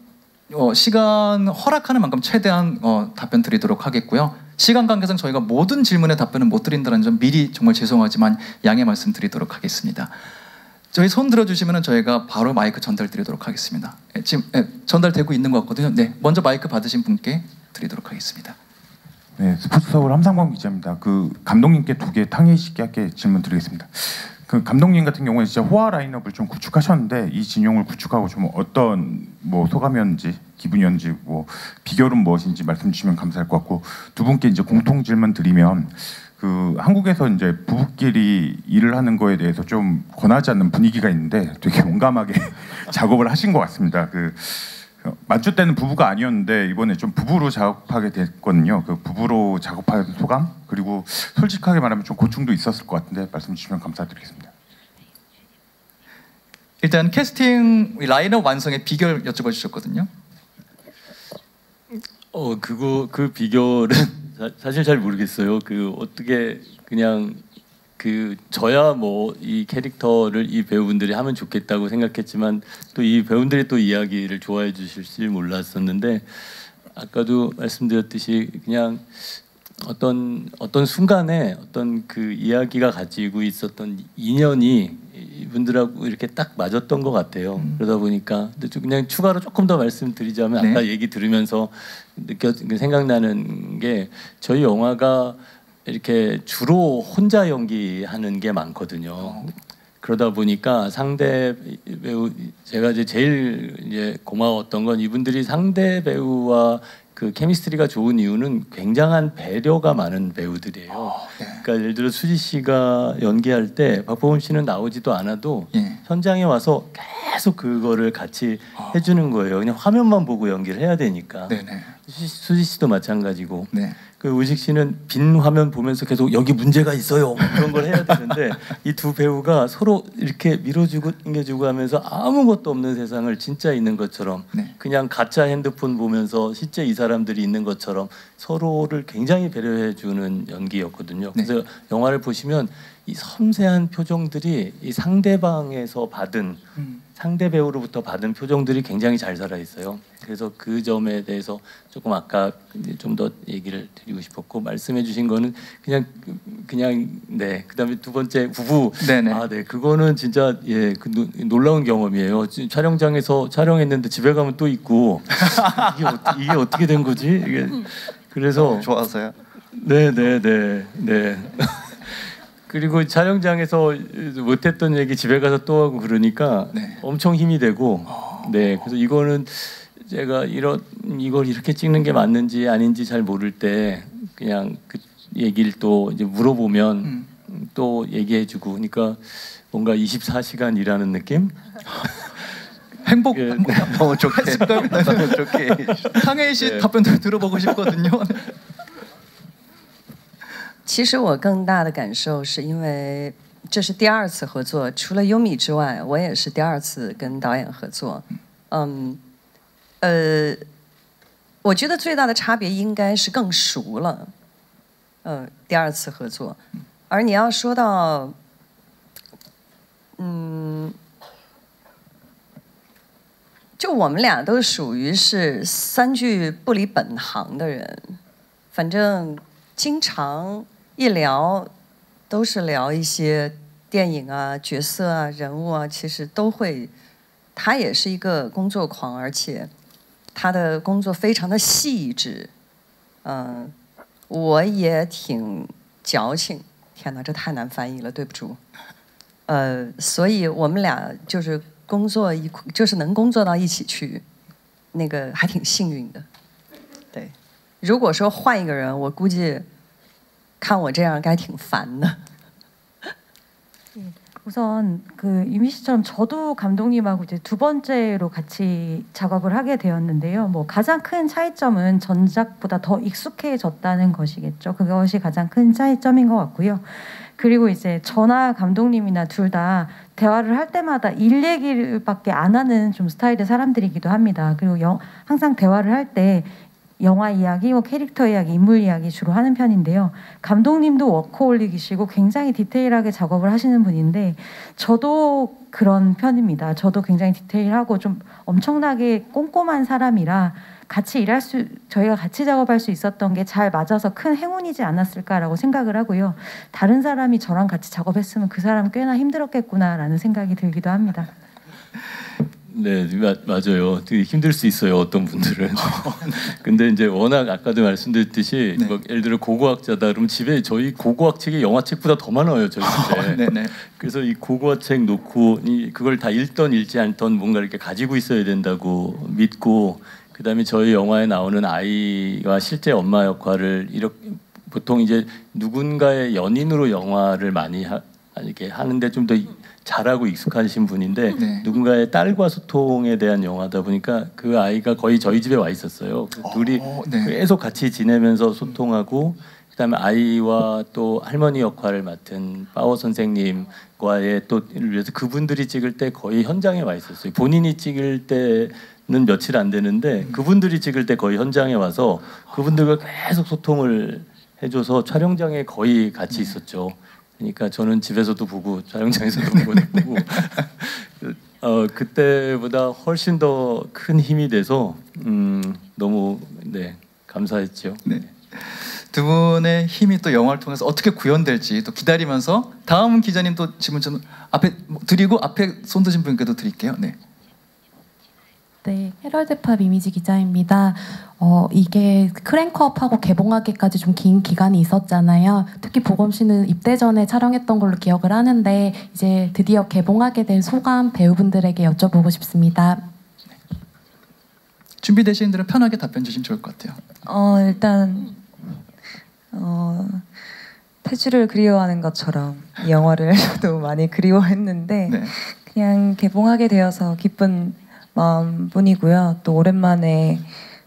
시간 허락하는 만큼 최대한 답변 드리도록 하겠고요. 시간 관계상 저희가 모든 질문에 답변을 못 드린다는 점 미리 정말 죄송하지만 양해 말씀드리도록 하겠습니다. 저희 손 들어주시면은 저희가 바로 마이크 전달드리도록 하겠습니다. 지금 전달되고 있는 것 같거든요. 네, 먼저 마이크 받으신 분께 드리도록 하겠습니다. 네, 스포츠 서울 함상광 기자입니다. 그 감독님께 두 개, 탕예희 씨께 질문 드리겠습니다. 그 감독님 같은 경우에 진짜 호화 라인업을 좀 구축하셨는데 이 진용을 구축하고 좀 어떤 뭐 소감이었는지 기분이었는지 뭐 비결은 무엇인지 말씀 주시면 감사할 것 같고 두 분께 이제 공통 질문 드리면 그 한국에서 이제 부부끼리 일을 하는 거에 대해서 좀 권하지 않는 분위기가 있는데 되게 용감하게 작업을 하신 것 같습니다. 그 맞출 때는 부부가 아니었는데 이번에 좀 부부로 작업하게 됐거든요. 그 부부로 작업하는 소감 그리고 솔직하게 말하면 좀 고충도 있었을 것 같은데 말씀 주시면 감사드리겠습니다. 일단 캐스팅 라인업 완성의 비결 여쭤봐 주셨거든요. 그 비결은 사실 잘 모르겠어요. 그 어떻게 그냥 저야 뭐 이 캐릭터를 이 배우분들이 하면 좋겠다고 생각했지만 또 이 배우분들이 또 이야기를 좋아해 주실 줄 몰랐었는데 아까도 말씀드렸듯이 그냥 어떤 순간에 어떤 그 이야기가 가지고 있었던 인연이 이분들하고 이렇게 딱 맞았던 것 같아요. 그러다 보니까 근데 그냥 추가로 조금 더 말씀드리자면 아까 얘기 들으면서 생각나는 게 저희 영화가 이렇게 주로 혼자 연기하는 게 많거든요. 그러다 보니까 상대 배우 제가 이제 제일 고마웠던 건 이분들이 상대 배우와 그 케미스트리가 좋은 이유는 굉장한 배려가 많은 배우들이에요. 그러니까 예를 들어 수지 씨가 연기할 때 박보검 씨는 나오지도 않아도 현장에 와서 계속 그거를 같이 해주는 거예요. 그냥 화면만 보고 연기를 해야 되니까. 수지 씨도 마찬가지고. 그 우식 씨는 빈 화면 보면서 계속 여기 문제가 있어요 그런 걸 해야 되는데 이 두 배우가 서로 이렇게 밀어주고 당겨주고 하면서 아무것도 없는 세상을 진짜 있는 것처럼 그냥 가짜 핸드폰 보면서 실제 이 사람들이 있는 것처럼 서로를 굉장히 배려해 주는 연기였거든요. 그래서 영화를 보시면 이 섬세한 표정들이 이 상대방에서 받은 상대 배우로부터 받은 표정들이 굉장히 잘 살아 있어요. 그래서 그 점에 대해서 조금 아까 좀 더 얘기를 드리고 싶었고 말씀해주신 거는 그냥 네. 그다음에 두 번째 부부 네네. 아, 네. 그거는 진짜 예, 그 놀라운 경험이에요. 촬영장에서 촬영했는데 집에 가면 또 있고 이게 어떻게 된 거지? 이게 그래서 좋아서요? 네. 그리고 촬영장에서 못했던 얘기 집에 가서 또 하고 그러니까 네. 엄청 힘이 되고 네 그래서 이거는 제가 이걸 이렇게 찍는 게 맞는지 아닌지 잘 모를 때 그냥 그 얘기를 또 이제 물어보면 또 얘기해주고 그러니까 뭔가 24시간 일하는 느낌? 행복 예. 너무 좋게 너무 좋게. 상혜이 씨 네. 답변도 들어보고 싶거든요. 其实我更大的感受是因为这是第2次合作，除了优米之外，我也是第2次跟导演合作。我觉得最大的差别应该是更熟了。第2次合作，而你要说到，就我们俩都属于是3句不离本行的人，反正经常一聊都是聊一些电影啊、角色啊、人物啊，其实都会。他也是一个工作狂，而且他的工作非常的细致。我也挺矫情。天哪，这太难翻译了，对不住。所以我们俩就是工作就是能工作到一起去，那个还挺幸运的。对，如果说换一个人，我估计看我这样该挺烦的。 우선 그 유미 씨처럼 저도 감독님하고 이제 두 번째로 같이 작업을 하게 되었는데요. 뭐 가장 큰 차이점은 전작보다 더 익숙해졌다는 것이겠죠. 그것이 가장 큰 차이점인 것 같고요. 그리고 이제 저나 감독님이나 둘 다 대화를 할 때마다 일 얘기밖에 안 하는 좀 스타일의 사람들이기도 합니다. 그리고 항상 대화를 할 때 영화 이야기, 뭐 캐릭터 이야기, 인물 이야기 주로 하는 편인데요. 감독님도 워커홀릭이시고 굉장히 디테일하게 작업을 하시는 분인데 저도 그런 편입니다. 저도 굉장히 디테일하고 좀 엄청나게 꼼꼼한 사람이라 저희가 같이 작업할 수 있었던 게 잘 맞아서 큰 행운이지 않았을까라고 생각을 하고요. 다른 사람이 저랑 같이 작업했으면 그 사람 꽤나 힘들었겠구나라는 생각이 들기도 합니다. 네, 맞아요. 되게 힘들 수 있어요, 어떤 분들은. 근데 이제 워낙 아까도 말씀드렸듯이 네. 막 예를 들어 고고학자다 그러면 집에 저희 고고학 책이 영화 책보다 더 많아요, 저희 집에. 네네. 그래서 이 고고학 책 놓고 그걸 다 읽던 읽지 않던 뭔가 이렇게 가지고 있어야 된다고 믿고 그다음에 저희 영화에 나오는 아이와 실제 엄마 역할을 이렇게 보통 이제 누군가의 연인으로 영화를 많이 이렇게 하는데 좀 더 잘하고 익숙하신 분인데 네. 누군가의 딸과 소통에 대한 영화다 보니까 그 아이가 거의 저희 집에 와 있었어요. 둘이 네. 계속 같이 지내면서 소통하고 그다음에 아이와 또 할머니 역할을 맡은 파워 선생님과의 또 위해서 그분들이 찍을 때 거의 현장에 와 있었어요. 본인이 찍을 때는 며칠 안 되는데 그분들이 찍을 때 거의 현장에 와서 그분들과 계속 소통을 해줘서 촬영장에 거의 같이 있었죠. 그러니까 저는 집에서도 보고 촬영장에서도 보고 그때보다 훨씬 더 큰 힘이 돼서 너무 네 감사했죠. 네. 두 분의 힘이 또 영화를 통해서 어떻게 구현될지 또 기다리면서 다음 기자님 또 질문 좀 앞에 드리고 앞에 손 드신 분께도 드릴게요. 네. 네, 헤럴드팝 이미지 기자입니다. 이게 크랭크업하고 개봉하기까지 좀 긴 기간이 있었잖아요. 특히 보검 씨는 입대 전에 촬영했던 걸로 기억을 하는데 이제 드디어 개봉하게 된 소감 배우분들에게 여쭤보고 싶습니다. 준비되신 분들은 편하게 답변 주시면 좋을 것 같아요. 일단 태주를 그리워하는 것처럼 이 영화를 저도 많이 그리워했는데 네. 그냥 개봉하게 되어서 기쁜 마음뿐이고요. 또 오랜만에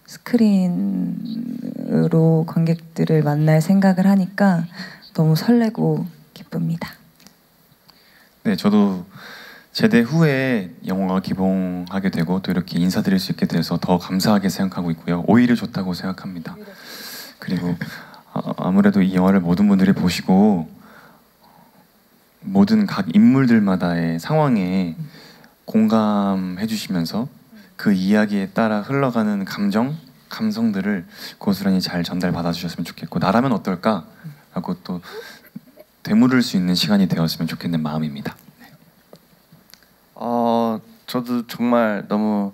스크린으로 관객들을 만날 생각을 하니까 너무 설레고 기쁩니다. 네, 저도 제대 후에 영화가 개봉하게 되고 또 이렇게 인사드릴 수 있게 돼서 더 감사하게 생각하고 있고요. 오히려 좋다고 생각합니다. 그리고 아무래도 이 영화를 모든 분들이 보시고 모든 각 인물들마다의 상황에 공감해 주시면서 그 이야기에 따라 흘러가는 감성들을 고스란히 잘 전달받아 주셨으면 좋겠고 나라면 어떨까 하고 또 되물을 수 있는 시간이 되었으면 좋겠는 마음입니다. 저도 정말 너무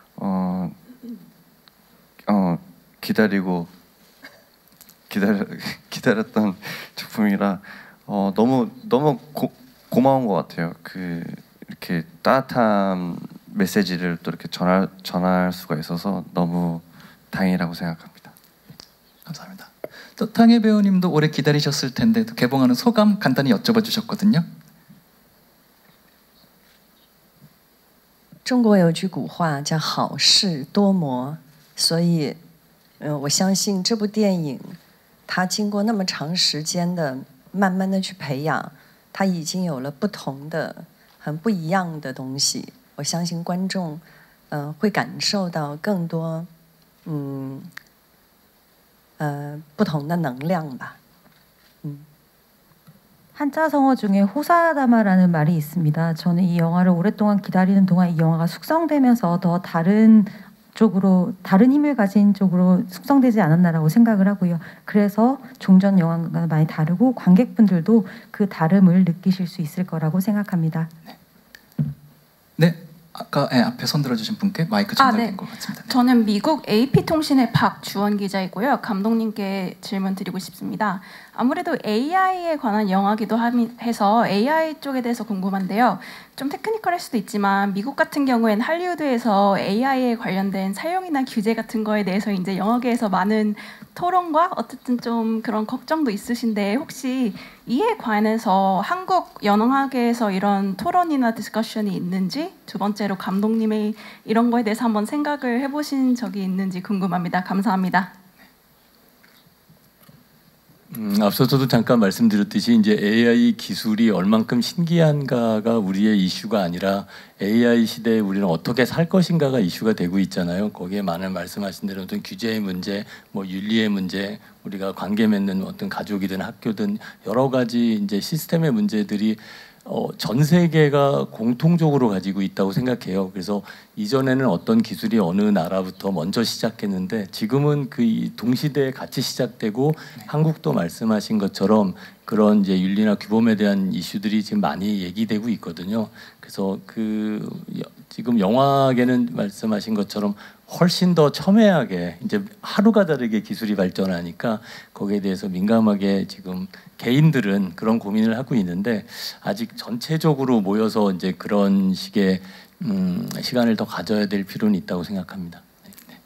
기다렸던 작품이라 너무 고마운 것 같아요. 이렇게 따뜻한 메시지를 또 이렇게 전할 수가 있어서 너무 다행이라고 생각합니다. 감사합니다. 또 탕해 배우님도 오래 기다리셨을 텐데 또 개봉하는 소감 간단히 여쭤봐 주셨거든요. 中国有句古话叫好事多磨，所以，我相信这部电影，它经过那么长时间的慢慢的去培养，它已经有了不同的、很不一样的东西。我相信观众，会感受到更多，不同的能量吧。 한자 성어 중에 호사다마라는 말이 있습니다. 저는 이 영화를 오랫동안 기다리는 동안 이 영화가 숙성되면서 더 다른 힘을 가진 쪽으로 숙성되지 않았나라고 생각을 하고요. 그래서 종전 영화가 많이 다르고 관객분들도 그 다름을 느끼실 수 있을 거라고 생각합니다. 네, 아까 앞에 손 들어주신 분께 마이크 전달된 것 같습니다. 저는 미국 AP통신의 박주원 기자이고요. 감독님께 질문 드리고 싶습니다. 아무래도 AI에 관한 영화기도 해서 AI 쪽에 대해서 궁금한데요. 좀 테크니컬할 수도 있지만 미국 같은 경우에는 할리우드에서 AI에 관련된 사용이나 규제 같은 거에 대해서 이제 영화계에서 많은 토론과 어쨌든 좀 그런 걱정도 있으신데 혹시 이에 관해서 한국 영화계에서 이런 토론이나 디스커션이 있는지 두 번째로 감독님의 이런 거에 대해서 한번 생각을 해보신 적이 있는지 궁금합니다. 감사합니다. 앞서서도 잠깐 말씀드렸듯이 이제 AI 기술이 얼만큼 신기한가가 우리의 이슈가 아니라 AI 시대에 우리는 어떻게 살 것인가가 이슈가 되고 있잖아요. 거기에 많은 말씀하신 대로 어떤 규제의 문제, 뭐 윤리의 문제, 우리가 관계 맺는 어떤 가족이든 학교든 여러 가지 이제 시스템의 문제들이 전 세계가 공통적으로 가지고 있다고 생각해요. 그래서 이전에는 어떤 기술이 어느 나라부터 먼저 시작했는데 지금은 그 동시대에 같이 시작되고 한국도 말씀하신 것처럼 그런 이제 윤리나 규범에 대한 이슈들이 지금 많이 얘기되고 있거든요. 그래서 지금 영화계는 말씀하신 것처럼 훨씬 더 첨예하게 이제 하루가 다르게 기술이 발전하니까 거기에 대해서 민감하게 지금 개인들은 그런 고민을 하고 있는데 아직 전체적으로 모여서 이제 그런 식의 시간을 더 가져야 될 필요는 있다고 생각합니다. 네.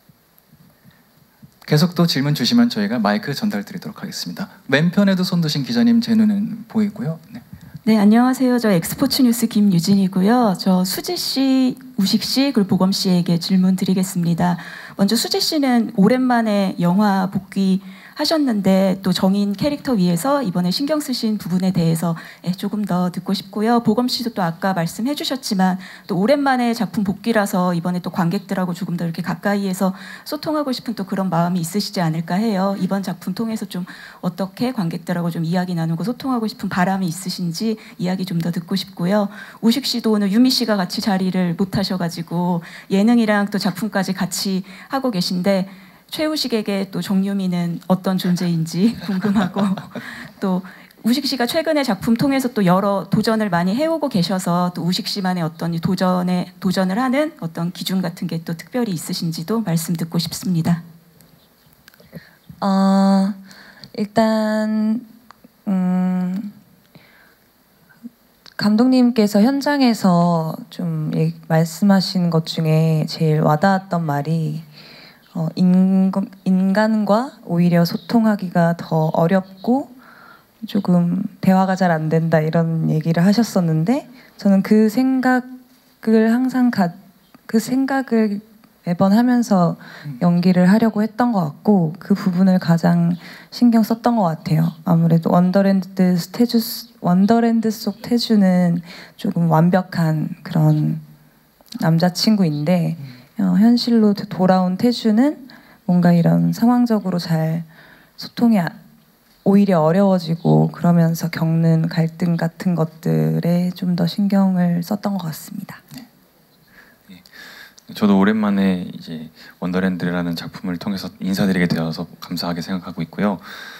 계속 또 질문 주시면 저희가 마이크 전달 드리도록 하겠습니다. 왼편에도 손 드신 기자님 제 눈은 보이고요. 네. 네, 안녕하세요. 저 엑스포츠 뉴스 김유진이고요. 저 수지 씨, 우식 씨, 그리고 보검 씨에게 질문 드리겠습니다. 먼저 수지 씨는 오랜만에 영화 복귀하셨는데 또 정인 캐릭터 위에서 이번에 신경 쓰신 부분에 대해서 조금 더 듣고 싶고요. 보검 씨도 또 아까 말씀해 주셨지만 또 오랜만에 작품 복귀라서 이번에 또 관객들하고 조금 더 이렇게 가까이에서 소통하고 싶은 또 그런 마음이 있으시지 않을까 해요. 이번 작품 통해서 좀 어떻게 관객들하고 좀 이야기 나누고 소통하고 싶은 바람이 있으신지 이야기 좀 더 듣고 싶고요. 우식 씨도 오늘 유미 씨가 같이 자리를 못 하셔가지고 예능이랑 또 작품까지 같이 하고 계신데 최우식에게 또 정유미는 어떤 존재인지 궁금하고 또 우식 씨가 최근에 작품 통해서 또 여러 도전을 많이 해오고 계셔서 또 우식 씨만의 어떤 도전을 하는 어떤 기준 같은 게 또 특별히 있으신지도 말씀 듣고 싶습니다. 일단 감독님께서 현장에서 좀 말씀하신 것 중에 제일 와닿았던 말이 인간과 오히려 소통하기가 더 어렵고 조금 대화가 잘 안 된다 이런 얘기를 하셨었는데 저는 그 생각을 매번 하면서 연기를 하려고 했던 것 같고 그 부분을 가장 신경 썼던 것 같아요. 아무래도 원더랜드 속 태주는 조금 완벽한 그런 남자친구인데 현실로 돌아온 태주는 뭔가 이런 상황적으로 잘 소통이 오히려 어려워지고 그러면서 겪는 갈등 같은 것들에 좀 더 신경을 썼던 것 같습니다. 저도 오랜만에 이제 원더랜드라는 작품을 통해서 인사드리게 되어서 감사하게 생각하고 있고요.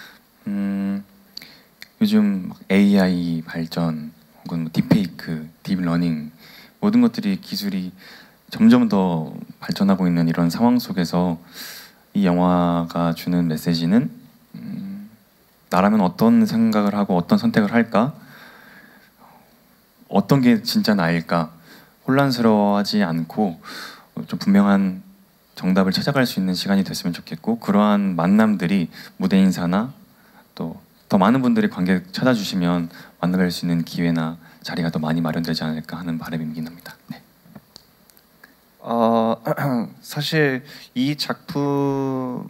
요즘 AI 발전 혹은 뭐 딥페이크, 딥러닝 모든 것들이 기술이 점점 더 발전하고 있는 이런 상황 속에서 이 영화가 주는 메시지는 나라면 어떤 생각을 하고 어떤 선택을 할까? 어떤 게 진짜 나일까? 혼란스러워하지 않고 좀 분명한 정답을 찾아갈 수 있는 시간이 됐으면 좋겠고, 그러한 만남들이 무대 인사나 또 더 많은 분들이 관객 찾아주시면 만나뵐 수 있는 기회나 자리가 더 많이 마련되지 않을까 하는 바람이긴 합니다. 네. 사실 이 작품을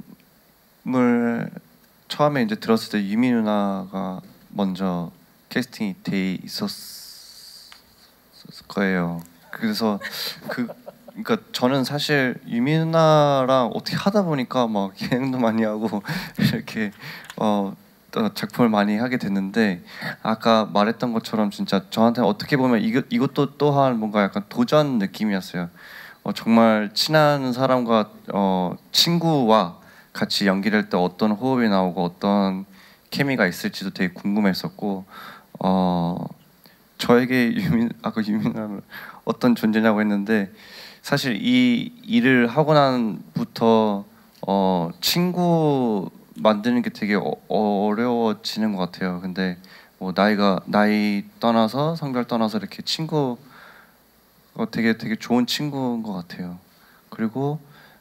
처음에 이제 들었을 때 유미 누나가 먼저 캐스팅이 돼 있었을 거예요. 그래서 그러니까 저는 사실 유미 누나랑 어떻게 하다 보니까 막 예능도 많이 하고 이렇게 작품을 많이 하게 됐는데, 아까 말했던 것처럼 진짜 저한테 어떻게 보면 이것도 또한 뭔가 약간 도전 느낌이었어요. 정말 친한 사람과 친구와 같이 연기할 때 어떤 호흡이 나오고 어떤 케미가 있을지도 되게 궁금했었고, 저에게 아까 유민아는 어떤 존재냐고 했는데, 사실 이 일을 하고 난부터 친구 만드는 게 되게 어려워지는 것 같아요. 근데 뭐 나이 떠나서 성별 떠나서 이렇게 친구 되게 좋은 친구인 것 같아요. 그리고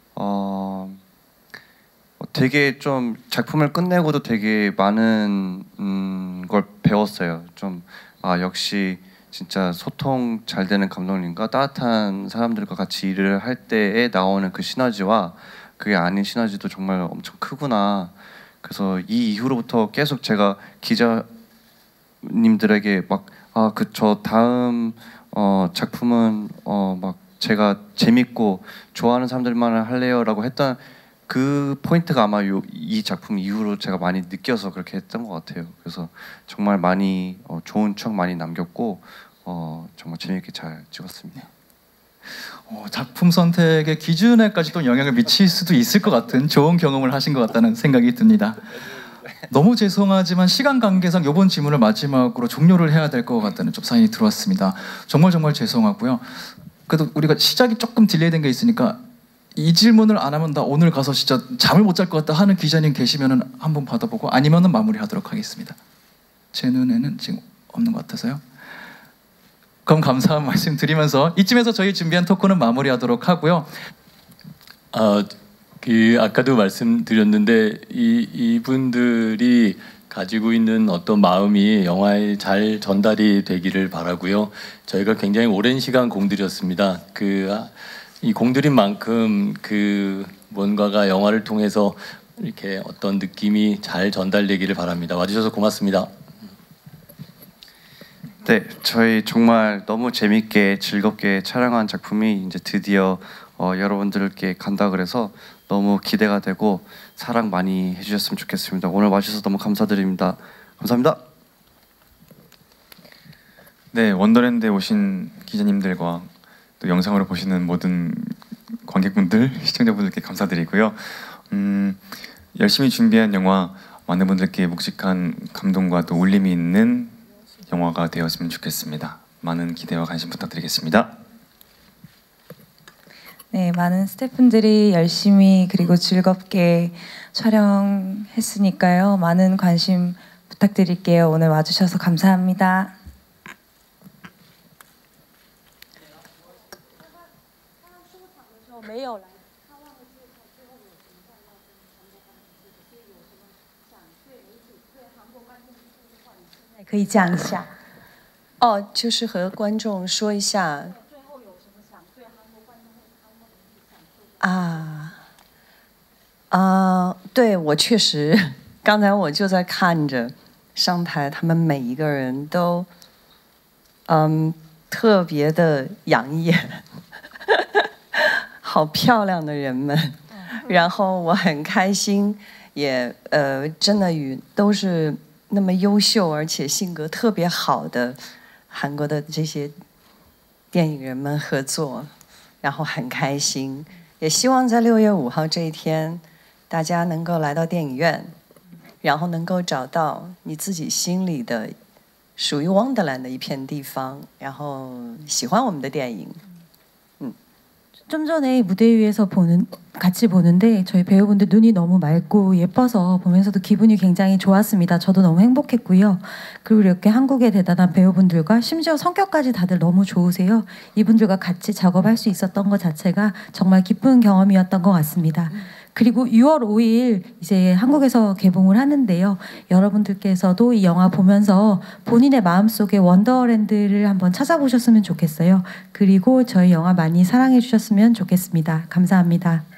되게 좀 작품을 끝내고도 되게 많은 걸 배웠어요. 좀 역시 진짜 소통 잘 되는 감독님과 따뜻한 사람들과 같이 일을 할 때에 나오는 그 시너지와 그게 아닌 시너지도 정말 엄청 크구나. 그래서 이 이후로부터 계속 제가 기자님들에게 막 저 다음 작품은 막 제가 재밌고 좋아하는 사람들만 할래요라고 했던 그 포인트가 아마 이 작품 이후로 제가 많이 느껴서 그렇게 했던 것 같아요. 그래서 정말 많이 좋은 추억 많이 남겼고 정말 재밌게 잘 찍었습니다. 작품 선택의 기준에까지 또 영향을 미칠 수도 있을 것 같은 좋은 경험을 하신 것 같다는 생각이 듭니다. 너무 죄송하지만 시간 관계상 이번 질문을 마지막으로 종료를 해야 될 것 같다는 좀 사인이 들어왔습니다. 정말 죄송하고요. 그래도 우리가 시작이 조금 딜레이된 게 있으니까 이 질문을 안 하면 나 오늘 가서 진짜 잠을 못 잘 것 같다 하는 기자님 계시면은 한번 받아보고 아니면은 마무리하도록 하겠습니다. 제 눈에는 지금 없는 것 같아서요. 그럼 감사한 말씀 드리면서 이쯤에서 저희 준비한 토크는 마무리하도록 하고요. 아까도 말씀드렸는데 이분들이 가지고 있는 어떤 마음이 영화에 잘 전달이 되기를 바라고요. 저희가 굉장히 오랜 시간 공들였습니다. 이 공들인 만큼 뭔가가 영화를 통해서 이렇게 어떤 느낌이 잘 전달되기를 바랍니다. 와주셔서 고맙습니다. 네, 저희 정말 너무 재밌게 즐겁게 촬영한 작품이 이제 드디어 여러분들께 간다 그래서 너무 기대가 되고 사랑 많이 해주셨으면 좋겠습니다. 오늘 와주셔서 너무 감사드립니다. 감사합니다. 네, 원더랜드에 오신 기자님들과 또 영상으로 보시는 모든 관객분들, 시청자분들께 감사드리고요. 열심히 준비한 영화 많은 분들께 묵직한 감동과 또 울림이 있는 영화가 되었으면 좋겠습니다. 많은 기대와 관심 부탁드리겠습니다. 네, 많은 스태프분들이 열심히 그리고 즐겁게 촬영했으니까요. 많은 관심 부탁드릴게요. 오늘 와주셔서 감사합니다. 可以讲一下。就是和观众说一下。对，我确实，刚才我就在看着上台，他们每一个人都，特别的养眼，好漂亮的人们。 然后我很开心，也真的与都是那么优秀而且性格特别好的韩国的这些电影人们合作，然后很开心。也希望在6月5号这一天，大家能够来到电影院，然后能够找到你自己心里的属于 Wonderland 的一片地方，然后喜欢我们的电影。 좀 전에 무대 위에서 같이 보는데 저희 배우분들 눈이 너무 맑고 예뻐서 보면서도 기분이 굉장히 좋았습니다. 저도 너무 행복했고요. 그리고 이렇게 한국의 대단한 배우분들과 심지어 성격까지 다들 너무 좋으세요. 이분들과 같이 작업할 수 있었던 것 자체가 정말 기쁜 경험이었던 것 같습니다. 그리고 6월 5일 이제 한국에서 개봉을 하는데요. 여러분들께서도 이 영화 보면서 본인의 마음속의 원더랜드를 한번 찾아보셨으면 좋겠어요. 그리고 저희 영화 많이 사랑해 주셨으면 좋겠습니다. 감사합니다.